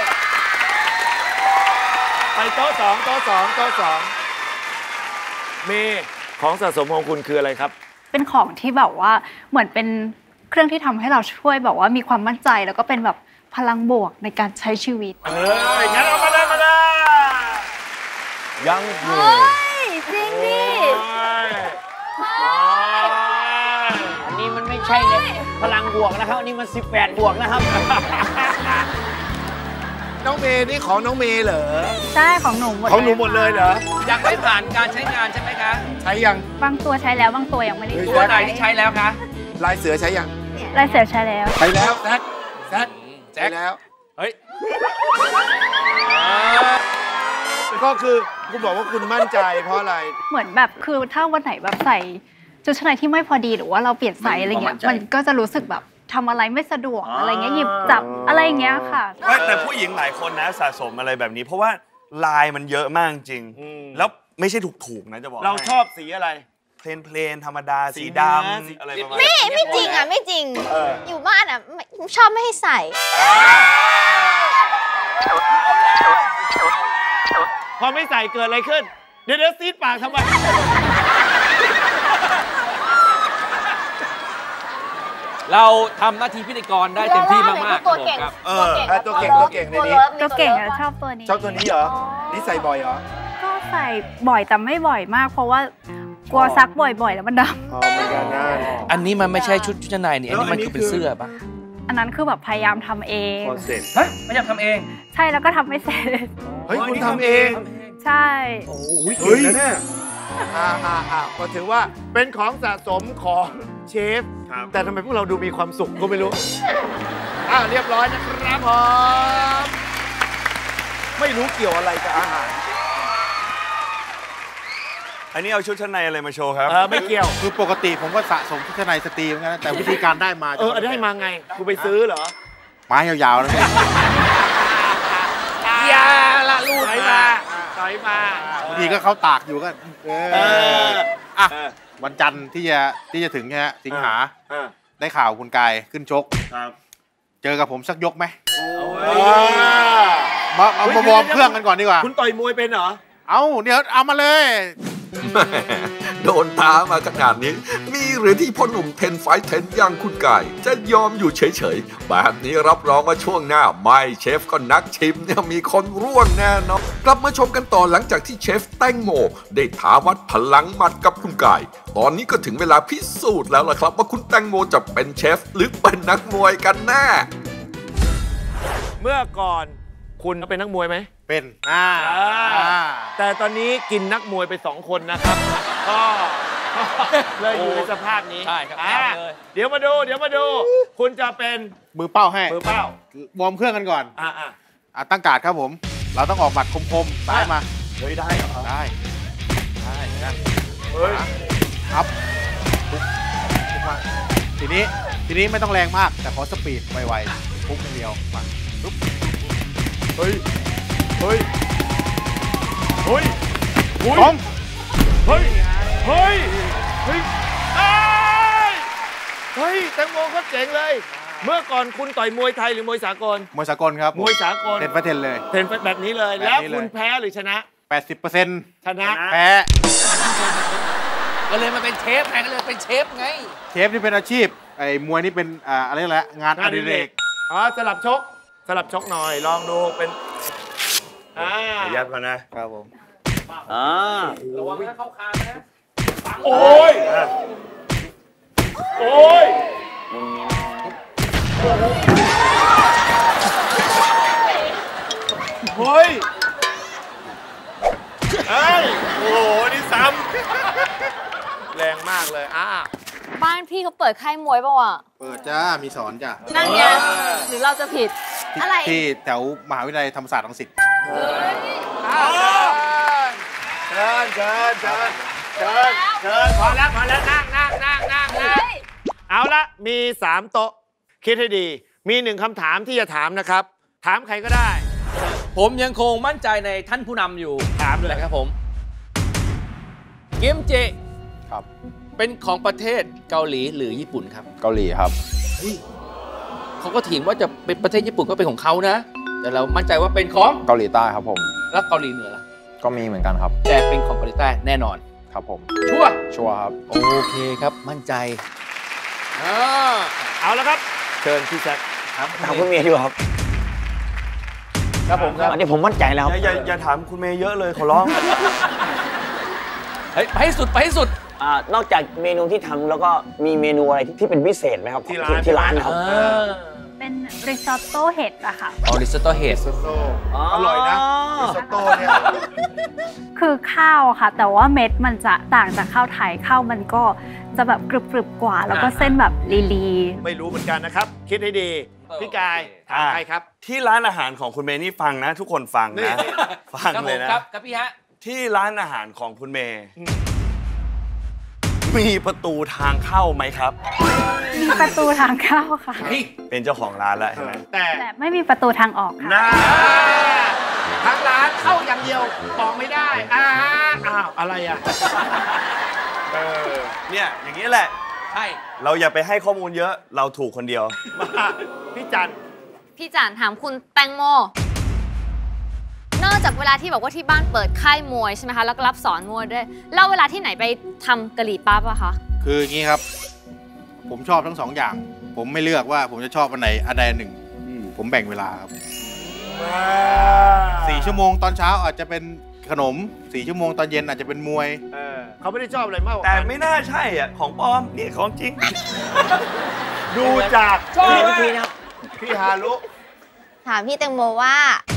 ไปโต๊ะสองโต๊ะสองโต๊ะสองเมย์ของสะสมของคุณคืออะไรครับเป็นของที่แบบว่าเหมือนเป็นเครื่องที่ทำให้เราช่วยแบบว่ามีความมั่นใจแล้วก็เป็นแบบพลังบวกในการใช้ชีวิตเอองั้นเอามาเลยมาเลยยังเฮ้ยจริงดิอันนี้มันไม่ใช่เลยพลังบวกนะครับอันนี้มันสิบแปดบวกนะครับน้องเมย์นี่ของน้องเมย์เหรอใช่ของหนูหมดของหนูหมดเลยเหรอยังไม่ผ่านการใช้งานใช่ไหมคะใช้ยังบางตัวใช้แล้วบางตัวยังไม่ได้ตัวไหนที่ใช้แล้วคะลายเสือใช้ยังลายเสือใช้แล้วใช้แล้วแซคแซคใช้แล้วเฮ้ยก็คือคุณบอกว่าคุณมั่นใจเพราะอะไรเหมือนแบบคือถ้าวันไหนแบบใส่ชุดชั้นในที่ไม่พอดีหรือว่าเราเปลี่ยนไซส์อะไรเงี้ยมันก็จะรู้สึกแบบทำอะไรไม่สะดวกอะไรเงี้ยหยิบจับอะไรเงี้ยค่ะแต่ผู้หญิงหลายคนนะสะสมอะไรแบบนี้เพราะว่าลายมันเยอะมากจริงแล้วไม่ใช่ถูกๆนะจะบอกเราชอบสีอะไรเพลนเพลนธรรมดาสีดำอะไรประมาณนี้ไม่ไม่จริงอ่ะไม่จริงอยู่บ้านอ่ะชอบไม่ให้ใส่อไม่ใส่เกิดอะไรขึ้น เดี๋ยวเดี๋ยวซีดปากทำไมเราทำหน้าที่พิธีกรได้เต็มที่มากๆตัวเก่งครับเออตัวเก่งตัวเก่งในนี้ตัวเก่งอะชอบตัวนี้ชอบตัวนี้เหรอนี่ใส่บ่อยเหรอก็ใส่บ่อยแต่ไม่บ่อยมาก เพราะว่ากลัวซักบ่อยๆแล้วมันดอ๋อเหมือนกันนะอันนี้มันไม่ใช่ชุดชั้นในนี่อันนี้มันคือเป็นเสื้อปะำอันนั้นคือแบบพยายามทำเองพอเสร็จฮะไม่อยากทำเองใช่แล้วก็ทำไม่เสร็จเฮ้ยคุณทำเองใช่เฮ้ยเนี่ยอ่าอ่าอ่าก็ถือว่าเป็นของสะสมของเชฟแต่ทำไมพวกเราดูมีความสุขก็ไม่รู้อ่าเรียบร้อยนะครับผมไม่รู้เกี่ยวอะไรกับอาหารอันนี้เอาชุดชั้นในอะไรมาโชว์ครับเออไม่เกี่ยวคือปกติผมก็สะสมชุดชั้นในสตรีเหมือนกันนะแต่วิธีการได้มาเออได้มาไงกูไปซื้อเหรอไม้ยาวๆนะพี่ยาละลูกถอยมาถอยมาบางทีก็เขาตากอยู่ก็เอเออออ่ะวันจันทร์ที่จะที่จะถึงเนี่ยสิงหาเออได้ข่าวคุณกายขึ้นชกครับเจอกับผมสักยกไหมเออมาเอามาวอร์มเครื่องกันก่อนดีกว่าคุณต่อยมวยเป็นเหรอเอาเดี๋ยวเอามาเลยแม่โดนท้ามาขนาดนี้ มีหรือที่พ่อหนุ่มเทนไฟเทนอย่างคุณกายจะยอมอยู่เฉยๆ แบบนี้รับรองว่าช่วงหน้าไม่เชฟก็นักชิมเนี่ยมีคนร่วงแน่นอนกลับมาชมกันต่อหลังจากที่เชฟแตงโมได้ท้าวัดพลังหมัดกับคุณกาย ตอนนี้ก็ถึงเวลาพิสูจน์แล้วล่ะครับว่าคุณแตงโมจะเป็นเชฟหรือเป็นนักมวยกันแน่เมื่อก่อนคุณเป็นนักมวยไหมเป็นอ่าอ่าแต่ตอนนี้กินนักมวยไปสองคนนะครับ ก็เลยอยู่ในสภาพนี้ใช่ครับอ่าเลยเดี๋ยวมาดู เดี๋ยวมาดู คุณจะเป็นมือเป้าให้มือเป้าวอร์มเครื่องกันก่อนอ่าอ่าอ่ะตั้งการ์ดครับผม เราต้องออกหมัดคมๆซ้ายมาเฮ้ยได้เหรอได้ได้ได้เฮ้ยครับปุ๊บปุ๊บมาทีนี้ทีนี้ไม่ต้องแรงมากแต่ขอสปีดไวๆปุ๊บอย่างเดียวมาปุ๊บเฮ้ยเฮ้ยเฮ้ยตรงเฮ้ยเฮ้ยเฮ้ยเอ้ยเฮ้ยแตงโมก็เจ๋งเลย เมื่อก่อนคุณต่อยมวยไทยหรือมวยสากลมวยสากลครับมวยสากลเทนไฟเทนเลยเทนแบบนี้เลยแบบนี้แล้วเลยคุณแพ้หรือชนะแปดสิบเปอร์เซ็นต์ชนะแพ้ก็เลยมาเป็นเชฟไงก็เลยเป็นเชฟไงเชฟนี่เป็นอาชีพไอ้มวยนี่เป็นอ่าอะไรแหละงานอดิเรกอ๋อสลับชก สลับชกหน่อยลองดูเป็นอ่ายัดมานะครับผมอ่าระวังนะเข้าคางนะโอ้ยโอ้ยเฮ้ยเฮ้ยโอ้โหนี่ซ้ำแรงมากเลยอ่าบ้านพี่เขาเปิดค่ายมวยเปล่าวะเปิดจ้ามีสอนจ้ะนั่นไงหรือเราจะผิดที่อะไรที่แถวมหาวิทยาลัยธรรมศาสตร์รังสิตเชิญเชิญเชิญเชิญเชิญพอแล้วพอแล้วนั่งนั่งนั่งนั่งนั่งเอาละมีสามโต๊ะคิดให้ดี มีหนึ่งคำถามที่จะถามนะครับ ถามใครก็ได้ผมยังคงมั่นใจในท่านผู้นำอยู่ถามเลยนะครับผมกิมจิครับเป็นของประเทศเกาหลีหรือญี่ปุ่นครับเกาหลีครับเขาก็เถียงว่าจะเป็นประเทศญี่ปุ่นก็เป็นของเขานะ แต่เรามั่นใจว่าเป็นของเกาหลีใต้ครับผมแล้วเกาหลีเหนือล่ะก็มีเหมือนกันครับแต่เป็นของเกาหลีใต้แน่นอนครับผมชัวร์ชัวร์ครับโอเคครับ มั่นใจอ่าเอาละครับ เชิญพี่แซคครับถามคุณเมียดีกว่าครับครับผมครับอันนี้ผมมั่นใจแล้วอย่าอย่าอย่าถามคุณเมย์เยอะเลยขอร้องเฮ้ยไปให้สุดไปให้สุดอ่านอกจากเมนูที่ทำแล้วก็มีเมนูอะไรที่ที่เป็นพิเศษไหมครับที่ร้านที่ร้านนะครับเป็นริซอตโต้เห็ดอะค่ะออริสโตเฮดอร่อยนะริซอตโต้เนี่ยคือข้าวอะค่ะ แต่ว่าเม็ดมันจะต่างจากข้าวไทยข้าวมันก็จะแบบกรึบๆกว่า แล้วก็เส้นแบบลีไม่รู้เหมือนกันนะครับ คิดให้ดี พี่กายถามใครครับที่ร้านอาหารของคุณเมย์นี่ฟังนะ ทุกคนฟังนี่นะ ฟังครับผเลยมนะครับครับพี่ฮะที่ร้านอาหารของคุณเมย์มีประตูทางเข้าไหมครับๆมีประตูทางเข้าค่ะเป็นเจ้าของร้านแล้วเห็นไหมแต่แต่ไม่มีประตูทางออกค่ะน่าทางร้านเข้าอย่างเดียวออกไม่ได้อ้าอ้าวอะไรอ่ะเออเนี่ยอย่างนี้แหละใช่เราอย่าไปให้ข้อมูลเยอะเราถูกคนเดียวมาพี่จันพี่จานถามคุณแตงโม นอกจากเวลาที่บอกว่าที่บ้านเปิดค่ายมวยใช่ไหมคะแล้วก็รับสอนมวยด้วยแล้วเวลาที่ไหนไปทำกะหรี่ปั๊บอะคะคืออย่างนี้ครับผมชอบทั้งสองอย่างผมไม่เลือกว่าผมจะชอบอันไหนอันใดอันหนึ่งผมแบ่งเวลาครับสี่ชั่วโมงตอนเช้าอาจจะเป็นขนมสี่ชั่วโมงตอนเย็นอาจจะเป็นมวยเขาไม่ได้ชอบอะไรมากแต่ไม่น่าใช่อ่ะของปลอมนี่ของจริงดูจากพี่นะพี่ฮารุถามพี่แตงโมว่า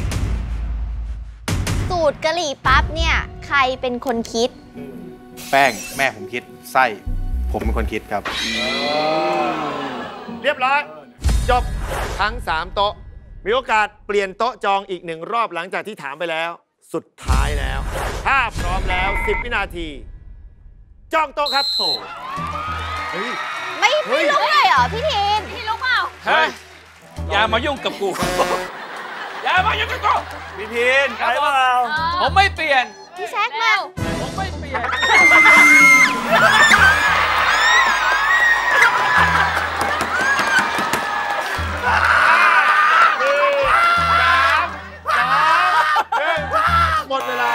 สูตรกะหรี่ปั๊บเนี่ยใครเป็นคนคิดแป้งแม่ผมคิดไส้ผมเป็นคนคิดครับเรียบร้อยจบทั้งสามโต๊ะมีโอกาสเปลี่ยนโต๊ะจองอีกหนึ่งรอบหลังจากที่ถามไปแล้วสุดท้ายแล้วถ้าพร้อมแล้วสิบวินาทีจองโต๊ะครับโถไม่ไม่ลุกเลยเหรอพี่ทีนพี่ลุกเปล่าเฮ้ยอย่ามายุ่งกับกูอย่ามายุ่งกับกูพี่ทีนใช่เปล่าผมไม่เปลี่ยนพี่แซคมาผมไม่เปลี่ยนหมดเวลา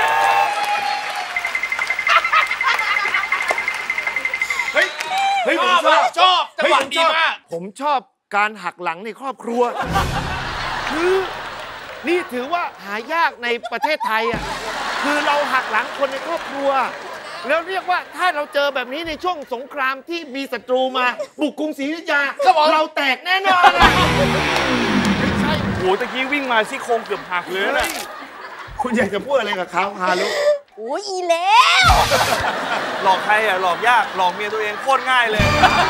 เฮ้ยเฮ้ยผมชอบชอบจังหวะดีมากผมชอบการหักหลังในครอบครัวคือนี่ถือว่าหายากในประเทศไทยอ่ะคือเราหักหลังคนในครอบครัวแล้วเรียกว่าถ้าเราเจอแบบนี้ในช่วงสงครามที่มีศัตรูมาบุกกรุงศรีอยุธยาเราแตกแน่นอนเลยใช่โหตะกี้วิ่งมาซี่โครงเกือบหักเลยนะคุณอยากจะพูดอะไรกับเขาฮารุโอ้ยอีแล้วหลอกใครอ่ะหลอกยากหลอกเมียตัวเองโคตรง่ายเลย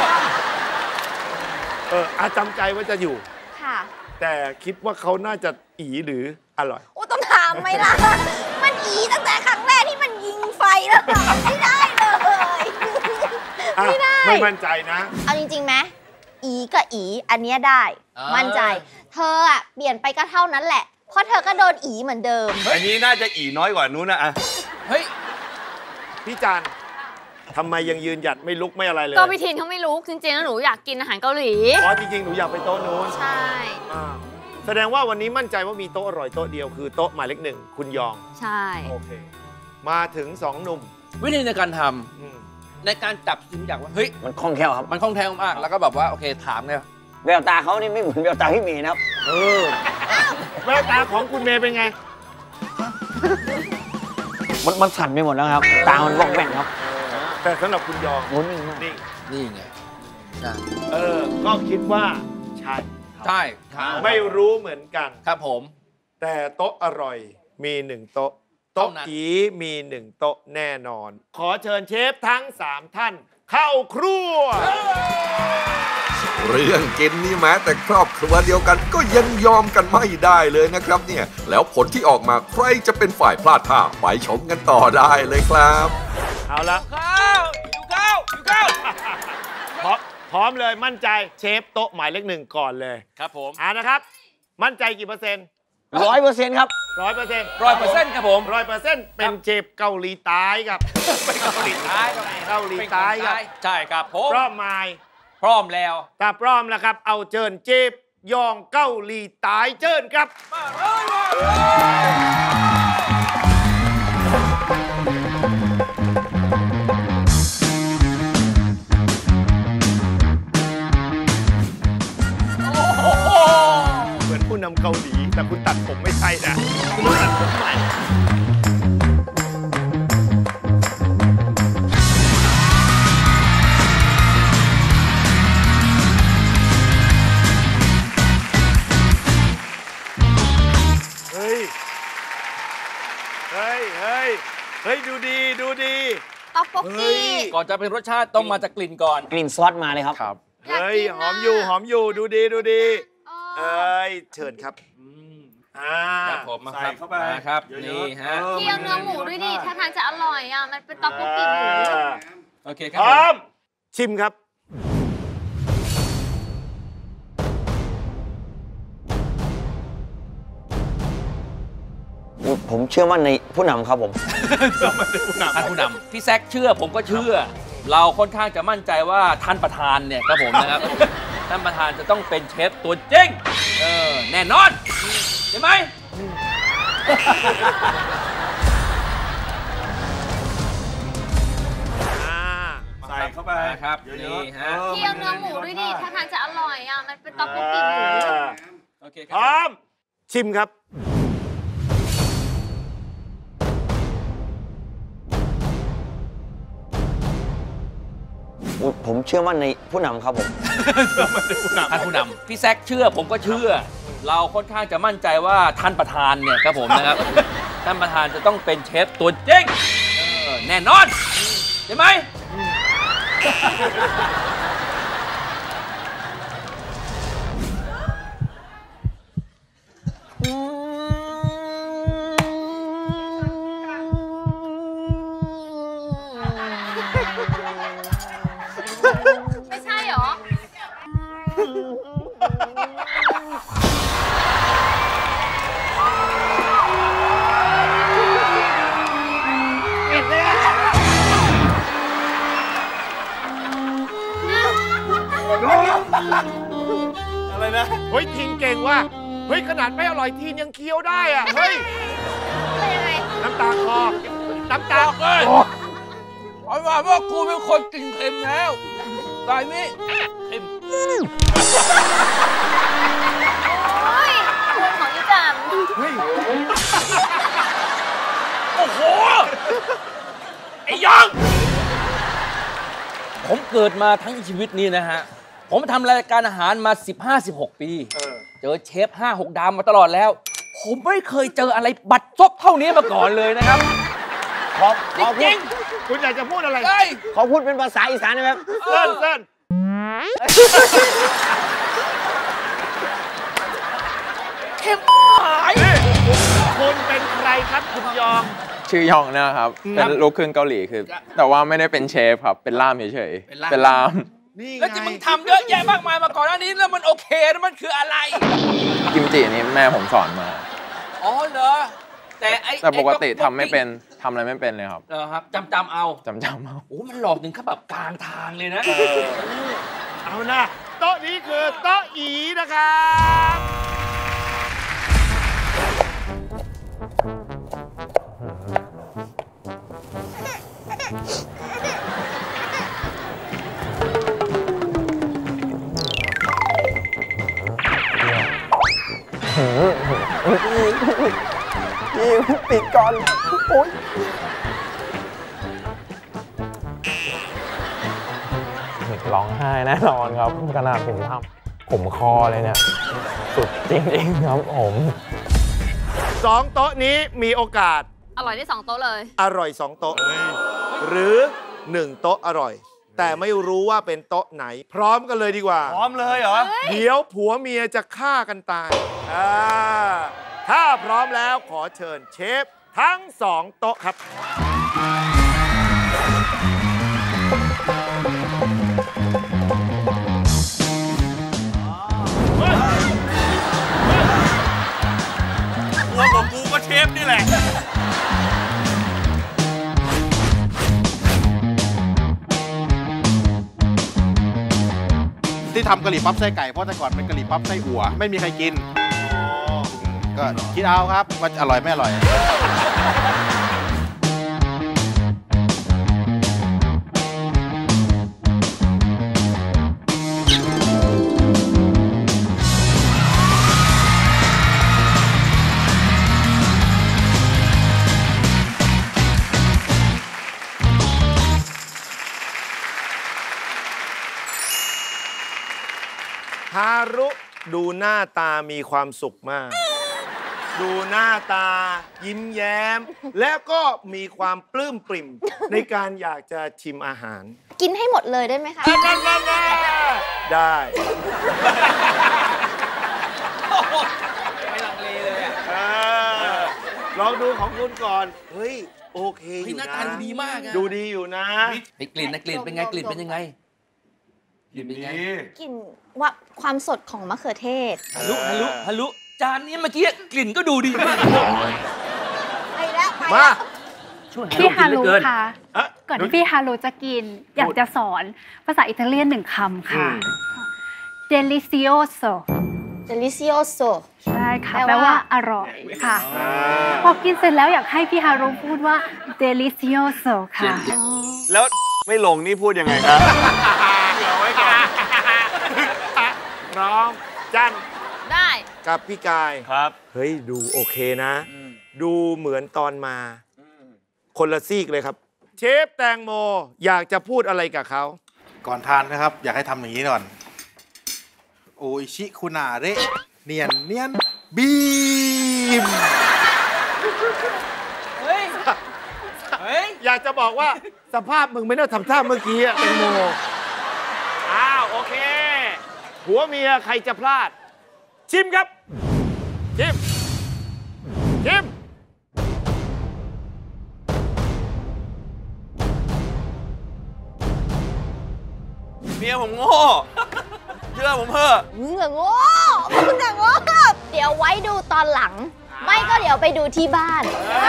เอออาจำใจว่าจะอยู่ค่ะแต่คิดว่าเขาน่าจะอีหรืออร่อยโอ้ต้องถามไหมล่ะมันอีตั้งแต่ครั้งแรกที่มันยิงไฟแล้วไม่ได้เลยไม่ได้ไม่มั่นใจนะเอาจริงๆไหมอีกับอีอันนี้ได้มั่นใจเธออ่ะเปลี่ยนไปก็เท่านั้นแหละเพราะเธอก็โดนอีเหมือนเดิมอันนี้น่าจะอีน้อยกว่านู้นนะอ่ะเฮ้ยพี่จานทำไมยังยืนหยัดไม่ลุกไม่อะไรเลยก็พี่ทินเขาไม่ลุกจริงๆแล้วหนูอยากกินอาหารเกาหลีอ๋อจริงๆหนูอยากไปโต๊ะนู้นใช่แสดงว่าวันนี้มั่นใจว่ามีโต๊ะอร่อยโต๊ะเดียวคือโต๊ะหมายเลขหนึ่งคุณยองใช่โอเคมาถึงสองหนุ่มวิธีในการทำในการจับจริงอยากว่าเฮ้ยมันคล่องแคล่วครับมันคล่องแคล่วมากแล้วก็แบบว่าโอเคถามไงแววตาเขานี่ไม่เหมือนแววตาพี่เมย์นะครับเออแววตาของคุณเมย์เป็นไงมันมันสั่นไปหมดแล้วครับตามันวอกแวกครับแต่สำหรับคุณยองนิ่งมากนิ่งนี่ไงเออก็คิดว่าใช่ใช่ไม่รู้เหมือนกันครับผมแต่โต๊ะอร่อยมีหนึ่งโต๊ะโต๊ะอีมีหนึ่งโต๊ะแน่นอนขอเชิญเชฟทั้งสามท่านเข้าครัวเรื่องกินนี่แม้แต่ครอบครัวเดียวกันก็ยังยอมกันไม่ได้เลยนะครับเนี่ยแล้วผลที่ออกมาใครจะเป็นฝ่ายพลาดท่าไปชมกันต่อได้เลยครับเอาละข้าวอยู่ข้าวอยู่ข้าวพร้อมพร้อมเลยมั่นใจเชฟโต๊ะหมายเลขหนึ่งก่อนเลยครับผมอ่านะครับมั่นใจกี่เปอร์เซ็นต์ร้อยเปอร์เซ็นต์ครับร้อยเปอร์เซ็นต์ร้อยเปอร์เซ็นต์ครับผมร้อยเปอร์เซ็นต์เป็นเชฟเกาหลีใต้ครับเป็นเกาหลีใต้เกาหลีใต้ครับใช่ครับผมพร้อมไหมพร้อมแล้วถ้าพร้อมแล้วครับเอาเชิญเชฟยองเกาหลีใต้เชิญครับเหมือนผู้นำเกาหลีแต่คุณตัดผมไม่ใช่นะคุณตัดผมใหม่เฮ้ยเฮ้ยเฮ้ยเฮ้ยดูดีดูดีต๊อกโป๊กกี้ก่อนจะเป็นรสชาติต้องมาจากกลิ่นก่อนกลิ่นซอสมาเลยครับครับเฮ้ยหอมอยู่หอมอยู่ดูดีดูดีเอ้ยเชิญครับอ่าครับผมมาครับเข้าไปครับนี่ฮะเคี่ยวเนื้อหมูด้วยดิถ้าทานจะอร่อยอ่ะมันเป็นต๊อกโป๊กกี้หมูโอเคครับพร้อมชิมครับผมเชื่อมั่นในผู้นำครับผมเชื่อมั่นในผู้นำท่านผู้นำพี่แซคเชื่อผมก็เชื่อเราค่อนข้างจะมั่นใจว่าท่านประธานเนี่ยครับผมนะครับท่านประธานจะต้องเป็นเชฟตัวจริงเออแน่นอนใช่ไหมใส่เข้าไปครับนี่ฮะเคี่ยวเนื้อหมูด้วยดิถ้าทางจะอร่อยอ่ะมันเป็นต๊อกโบกลิ่นหมูโอเคพร้อมชิมครับผมเชื่อมั่นในผู้นำครับผมท่านผู้นำพี่แซคเชื่อผมก็เชื่อ เราค่อนข้างจะมั่นใจว่าท่านประธานเนี่ยครับผมนะครับ ท่านประธานจะต้องเป็นเชฟตัวจริงเออแน่นอนใช่ไหมไม่ใช่หรออะไรนะเฮ้ยทีนเก่งว่ะเฮ้ยขนาดไม่อร่อยทีนยังเคี้ยวได้อ่ะเฮ้ยเป็นยังไงน้ำตาคอน้ำตาเลยเพราะว่าว่ากูเป็นคนกินเค็มแล้วตายนี่เค็มโอ้ยคุณของอีจันเฮ้ยโอ้โห ไอ้ยัง ผมเกิดมาทั้งชีวิตนี้นะฮะ ผมทำรายการอาหารมา สิบห้าสิบหก ปี เจอเชฟ ห้าหก ดาวมาตลอดแล้ว ผมไม่เคยเจออะไรบัดซบเท่านี้มาก่อนเลยนะครับขอขอจพูริดงคุณอยากจะพูดอะไรๆเฮ้ยขอพูดเป็นภาษาอีสานได้ไหมครับเส้นเส้นเข้มหายคุณเป็นใครครับคุณยองชื่อยองนะครับ เป็นลูกครึ่งเกาหลีคือ แต่ว่าไม่ได้เป็นเชฟครับ เป็นล่ามเฉยๆ เป็นล่ามนี่ไงแล้วที่มึงทำเยอะแยะมากมายมาก่อนหน้านี้แล้วมันโอเคนะมันคืออะไรกิมจินี่แม่ผมสอนมาอ๋อเหรอ แต่ไอ้แต่ปกติอ้ทำไม่เป็นทำอะไรไม่เป็นเลยครับเออครับจำจำเอาจำจำเอาโอ้มันหลอกถึงขั้นแบบกลางทางเลยนะเอานะโต๊ะนี้คือโต๊ะอีนะครับปิดก่อนโอ๊ยร้องไห้แน่นอนครับขนาดผมทำผมคอเลยเนี่ย สุดจริงๆครับผมสองโต๊ะนี้มีโอกาสอร่อยได้สองโต๊ะเลยอร่อยสองโต๊ะ หรือหนึ่งโต๊ะอร่อย แต่ไม่รู้ว่าเป็นโต๊ะไหน พร้อมกันเลยดีกว่าพร้อมเลยเหรอเดี๋ยวผัวเมียจะฆ่ากันตายอ่าถ้าพร้อมแล้วขอเชิญเชฟทั้งสองโต๊ะครับหัวของกูก็เชฟนี่แหละที่ทำกะหรี่ปั๊บไส้ไก่เพราะแต่ก่อนเป็นกะหรี่ปั๊บไส้อั่วไม่มีใครกินก็คิดเอาครับว่าอร่อยไม่อร่อยฮารุดูหน้าตามีความสุขมาก ดูหน้าตายิ้มแย้ม และก็มีความปลื้มปริ่มในการอยากจะชิมอาหารกินให้หมดเลยได้ไหมคะได้ไม่ลังเลเลยอ่ะเออลองดูของคุณก่อน เฮ้ย โอเคอเฮ้ยยู่หน้านะตาดูดีมากอะดูดีอยู่นะไอ้กลิ่นนะกลิ่นเป็นไงกลิ่นเป็นยังไงกลิ่นเป็นไงกลิ่นว่าความสดของมะเขือเทศฮัลโหลฮัลโหลฮัลโหลจานนี้เมื่อกี้กลิ่นก็ดูดีมากไปแล้วไปมาแล้วช่วยพี่ฮาเหลืรุอเกินค่ะเอ๊ะก่อนที่พี่ฮารุจะกิน อยากจะสอนภาษาอิตาเลียนหนึ่งคำค่ะ delicioso delicioso ใช่ค่ะแปแปลลว่าว่าอร่อยค่ะ พอกินเสร็จแล้วอยากให้พี่ฮารุพูดว่า delicioso ค่ะแล้วไม่ลงนี่พูดยังไงครับเดี๋ยวไว้ก่อนพร้อมจันได้กับพี่กายครับเฮ้ย ดูโอเคนะ ดูเหมือนตอนมา คนละซีกเลยครับ เชฟแตงโมอยากจะพูดอะไรกับเขาก่อนทานนะครับ อยากให้ทำอย่างนี้ก่อน โออิชิคุนาเระเนียนเนียนบีมเฮ้ย เฮ้ยอยากจะบอกว่าสภาพมึงไม่น่าทำท่าเมื่อกี้อะแตงโม อ้าว โอเค ผัวเมียใครจะพลาด ชิมครับ ชิม ชิมเมียผมโง่เชื่อผมเถอะมึงอะโง่มึงอะโง่เดี๋ยวไว้ดูตอนหลัง ไม่ก็เดี๋ยวไปดูที่บ้าน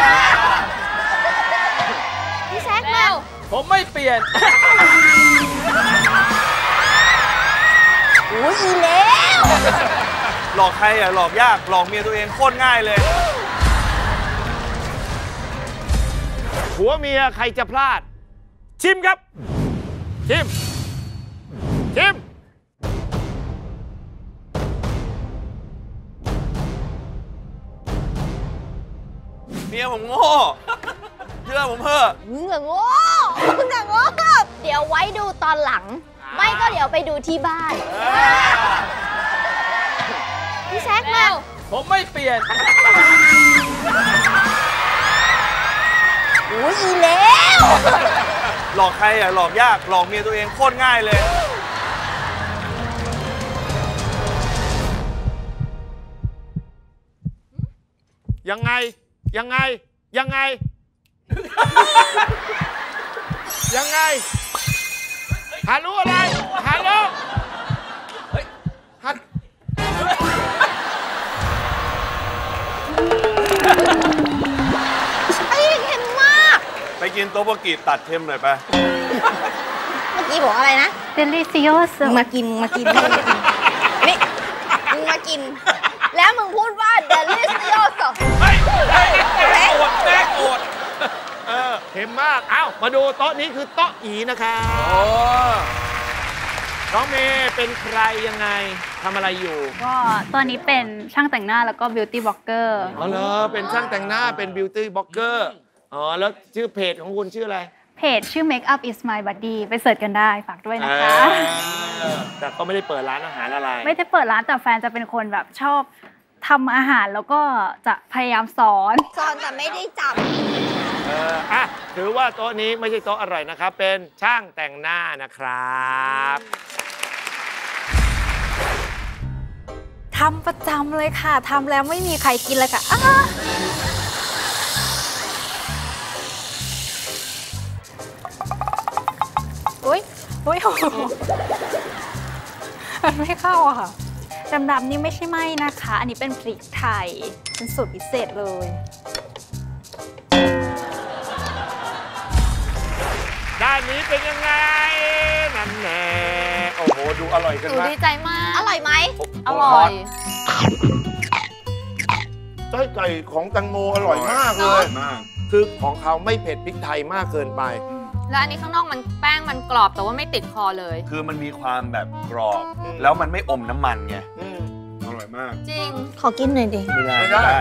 พี่แซคมาผมไม่เปลี่ยนโอ้ยอีแล้วหลอกใครอ่ะหลอกยากหลอกเมียตัวเองโคตรง่ายเลยผัวเมียใครจะพลาด ชิมครับ ชิม ชิมเมียผมโง่เชื่อผมเถอะมึงอะโง่มึงอะโง่เดี๋ยวไว้ดูตอนหลัง ไม่ก็เดี๋ยวไปดูที่บ้าน พี่แซคมาผมไม่เปลี่ยนโอ้ยอีแล้วหลอกใครอ่ะหลอกยากหลอกเมียตัวเองโคตรง่ายเลยยังไง ยังไง ยังไง ยังไงหารู้อะไรหารู้ฮัดไอ้เค็มมากไปกินโต๊ะบกิตัดเค็มหน่อยไปเมื่อกี้บอกอะไรนะ delicioso มึงมากินมากินนี่มึงมากิน แล้วมึงพูดว่า delicioso เฮ้ยเฮ้ยแม่โอดแม่โอดเออเค็มมาก เอ้า มาดูโต๊ะนี้คือโต๊ะอีนะคะโอ้น้องเมย์เป็นใครยังไงทำอะไรอยู่ก็ตอนนี้เป็นช่างแต่งหน้าแล้วก็ beauty blogger อ๋อเหรอเป็นช่างแต่งหน้าเป็นบิวตี้บล็อกเกอร์อ๋อ แล้วชื่อเพจของคุณชื่ออะไรเพจชื่อ Make Up Is My Body ไปเสิร์ชกันได้ฝากด้วยนะคะเออแต่ก็ไม่ได้เปิดร้านอาหารอะไรไม่ได้เปิดร้านแต่แฟนจะเป็นคนแบบชอบทำอาหารแล้วก็จะพยายามสอนสอนแต่ไม่ได้จับเอออ่ะถือว่าโต๊ะนี้ไม่ใช่โต๊ะอร่อยนะครับ เป็นช่างแต่งหน้านะครับทำประจำเลยค่ะ ทำแล้วไม่มีใครกินเลยค่ะอ้าอุ้ยอุ้ยโอ้โหมันไม่เข้าอะค่ะดำๆนี่ไม่ใช่ไหมนะคะ อันนี้เป็นพริกไทย เป็นสูตรพิเศษเลยด้านนี้เป็นยังไง นั่นแน่โอ้โห ดูอร่อยกันหนูมากดีใจมากอร่อยไหมอร่อยไส้ไก่ของแตังโมอร่อยมากเลยคือของเขาไม่เผ็ดพริกไทยมากเกินไปแล้วอันนี้ข้างนอกมันแป้งมันกรอบแต่ว่าไม่ติดคอเลยคือมันมีความแบบกรอบ แล้วมันไม่อมน้ำมันไงอร่อยมากจริงขอกินหน่อยดิไม่ได้ไม่ได้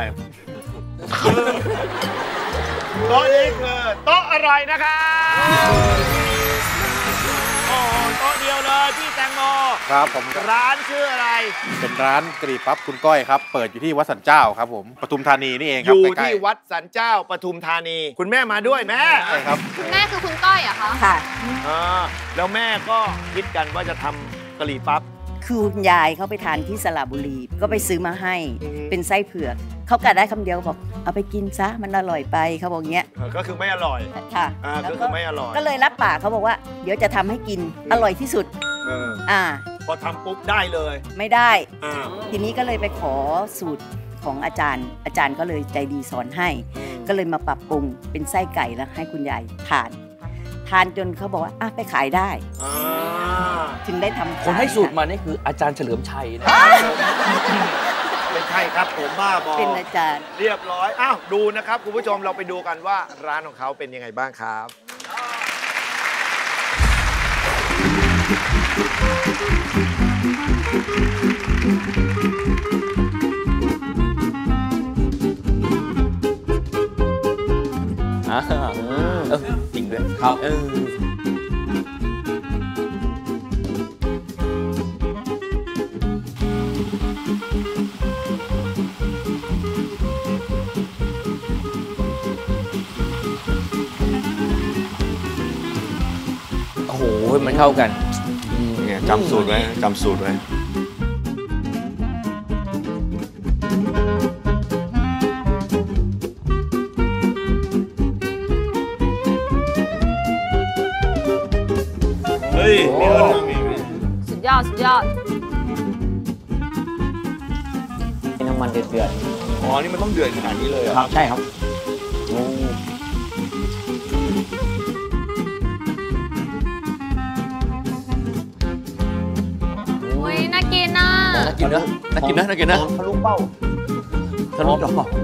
โต๊ะนี้คือโต๊ะอร่อยนะครับโอ้โหโต๊ะเดียวเลยพี่แตงโมครับผมร้านชื่ออะไรเป็นร้านกะหรี่ปั๊บคุณก้อยครับ เปิดอยู่ที่วัดสันเจ้าครับผมปทุมธานีนี่เองคอรับยู่ใกล้ที่วัดสันเจ้าปทุมธานี คุณแม่มาด้วยแม่ๆใช่ครับคุณแม่คือคุณก้อยเหรอะคะค่ะอ่าแล้วแม่ก็คิดกันว่าจะทำกะหรี่ปั๊บคือคุณยายเขาไปทานที่สระบุรีก็ไปซื้อมาให้อืมเป็นไส้เผือกเขากัดได้คำเดียวบอกเอาไปกินซะมันอร่อยไปเขาบอกเงี้ยเออก็คือไม่อร่อยค่ะอ่าแล้วก็คือไม่อร่อยก็เลยรับปากเขาบอกว่าเดี๋ยวจะทำให้กินอร่อยที่สุดเอออ่าพอทำปุ๊บได้เลยไม่ได้อ่าทีนี้ก็เลยไปขอสูตรของอาจารย์ อาจารย์ก็เลยใจดีสอนให้ ก็เลยมาปรับปรุงเป็นไส้ไก่แล้วให้คุณยายทานทานจนเขาบอกว่าอ่ะไปขายได้ถึงได้ทำคนให้สูตรมานี่คืออาจารย์เฉลิมชัยนะไม่ใช่ครับผมบ้าบอเป็นอาจารย์เรียบร้อยอ้าวดูนะครับคุณผู้ชมเราไปดูกันว่าร้านของเขาเป็นยังไงบ้างครับอ่าเออจริงด้วยครับเออโอ้โหมันเข้ากันเนี่ยจำสูตรไว้จำสูตรไว้เฮ้ยมีเงินมีมีสุดยอดสุดยอดน้ำมันเดือดอ๋อนี่มันต้องเดือดขนาดนี้เลยเหรอครับใช่ครับโอ้อุ้ยน่ากินน่ะน่ากินนะน่ากินนะน่ากินนะทะลุเป้าทะลุจอ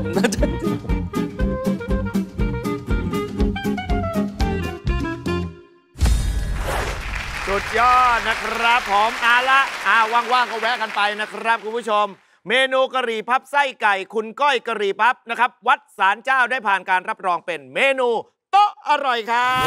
สุดยอดนะครับผมเอาละอ่าว่างๆก็แวะกันไปนะครับคุณผู้ชม เมนูกะหรี่พับไส้ไก่คุณก้อยกะหรี่พับนะครับวัดศาลเจ้าได้ผ่านการรับรองเป็นเมนูโต๊ะอร่อยครับ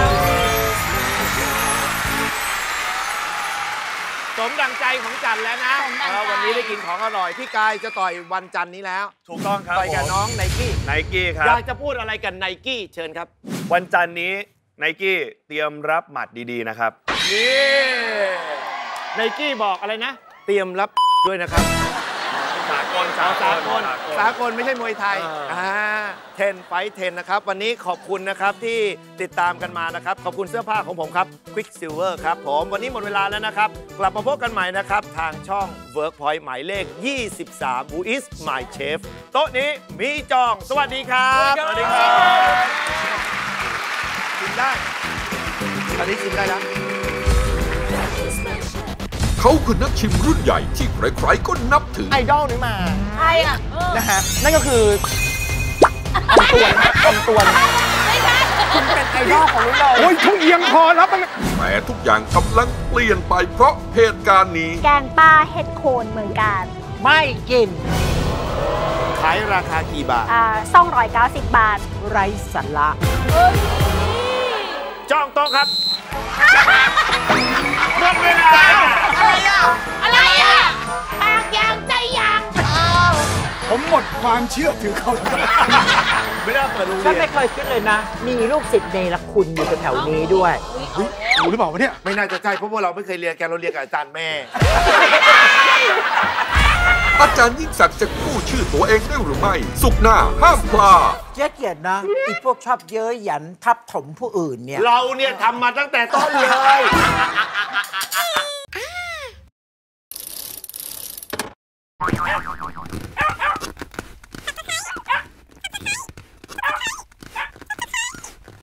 สมดังใจของจันแล้วนะสมดังใจเออวันนี้ได้กินของอร่อยพี่กายจะต่อยวันจันทร์นี้แล้วถูกต้องครับต่อยกับน้องไนกี้ไนกี้ครัอยาบกจะพูดอะไรกันไนกี้เชิญครับวันจันทร์นี้ไนกี้เตรียมรับหมัดดีๆนะครับนี่ไนกี้บอกอะไรนะ เตรียมรับด้วยนะครับสากลสากลสากลไม่ใช่มวยไทยอ่าเทนไฟเทนนะครับวันนี้ขอบคุณนะครับที่ติดตามกันมานะครับขอบคุณเสื้อผ้าของผมครับ Quicksilver ครับผมวันนี้หมดเวลาแล้วนะครับกลับมาพบกันใหม่นะครับทางช่อง Workpoint หมายเลข ยี่สิบสาม Who is my chef โต๊ะนี้มีจองสวัสดีครับสวัสดีครับชิมได้ตอนนี้ชิมได้แล้วเขาคือนักชิมรุ่นใหญ่ที่ใครๆก็นับถือไอดอลนี้มาใครอ่ะนะฮะนั่นก็คืออำตวนนะอำตวนคุณเป็นไอดอลของรุ่นเราโอ้ยทุ่งเอียงพอแล้วมันแต่ทุกอย่างกำลังเปลี่ยนไปเพราะเหตุการณ์นี้แกงปลาเห็ดโคนเหมือนกันไม่กินขายราคากี่บาทอ่าสองร้อยเก้าสิบบาทไรสาระจ้องโต๊ะครับหมดเวลาอะไรอ่ะ อะไรอ่ะ ปากยางใจยางผมหมดความเชื่อถือเขาแล้วไม่ได้เปิดโรงเรีฉันยนไม่เคยคิดเลยนะ มีลูกศิษย์เนรคุณอยู่แถวๆนี้ด้วยรู้หรือเปล่าวะเนี่ยไม่น่าจะใช่เพราะว่าเราไม่เคยเรียนกันเราเรียนกับอาจารย์แม่อาจารย์ยิ่งศักดิ์จะกู้ชื่อตัวเองได้หรือไม่ สุกร์หน้าห้ามพลาดเจ๊เกียรตินะอีพวกชอบเย้ยหยันทับถมผู้อื่นเนี่ยเราเนี่ยทำมาตั้งแต่ต้นเลย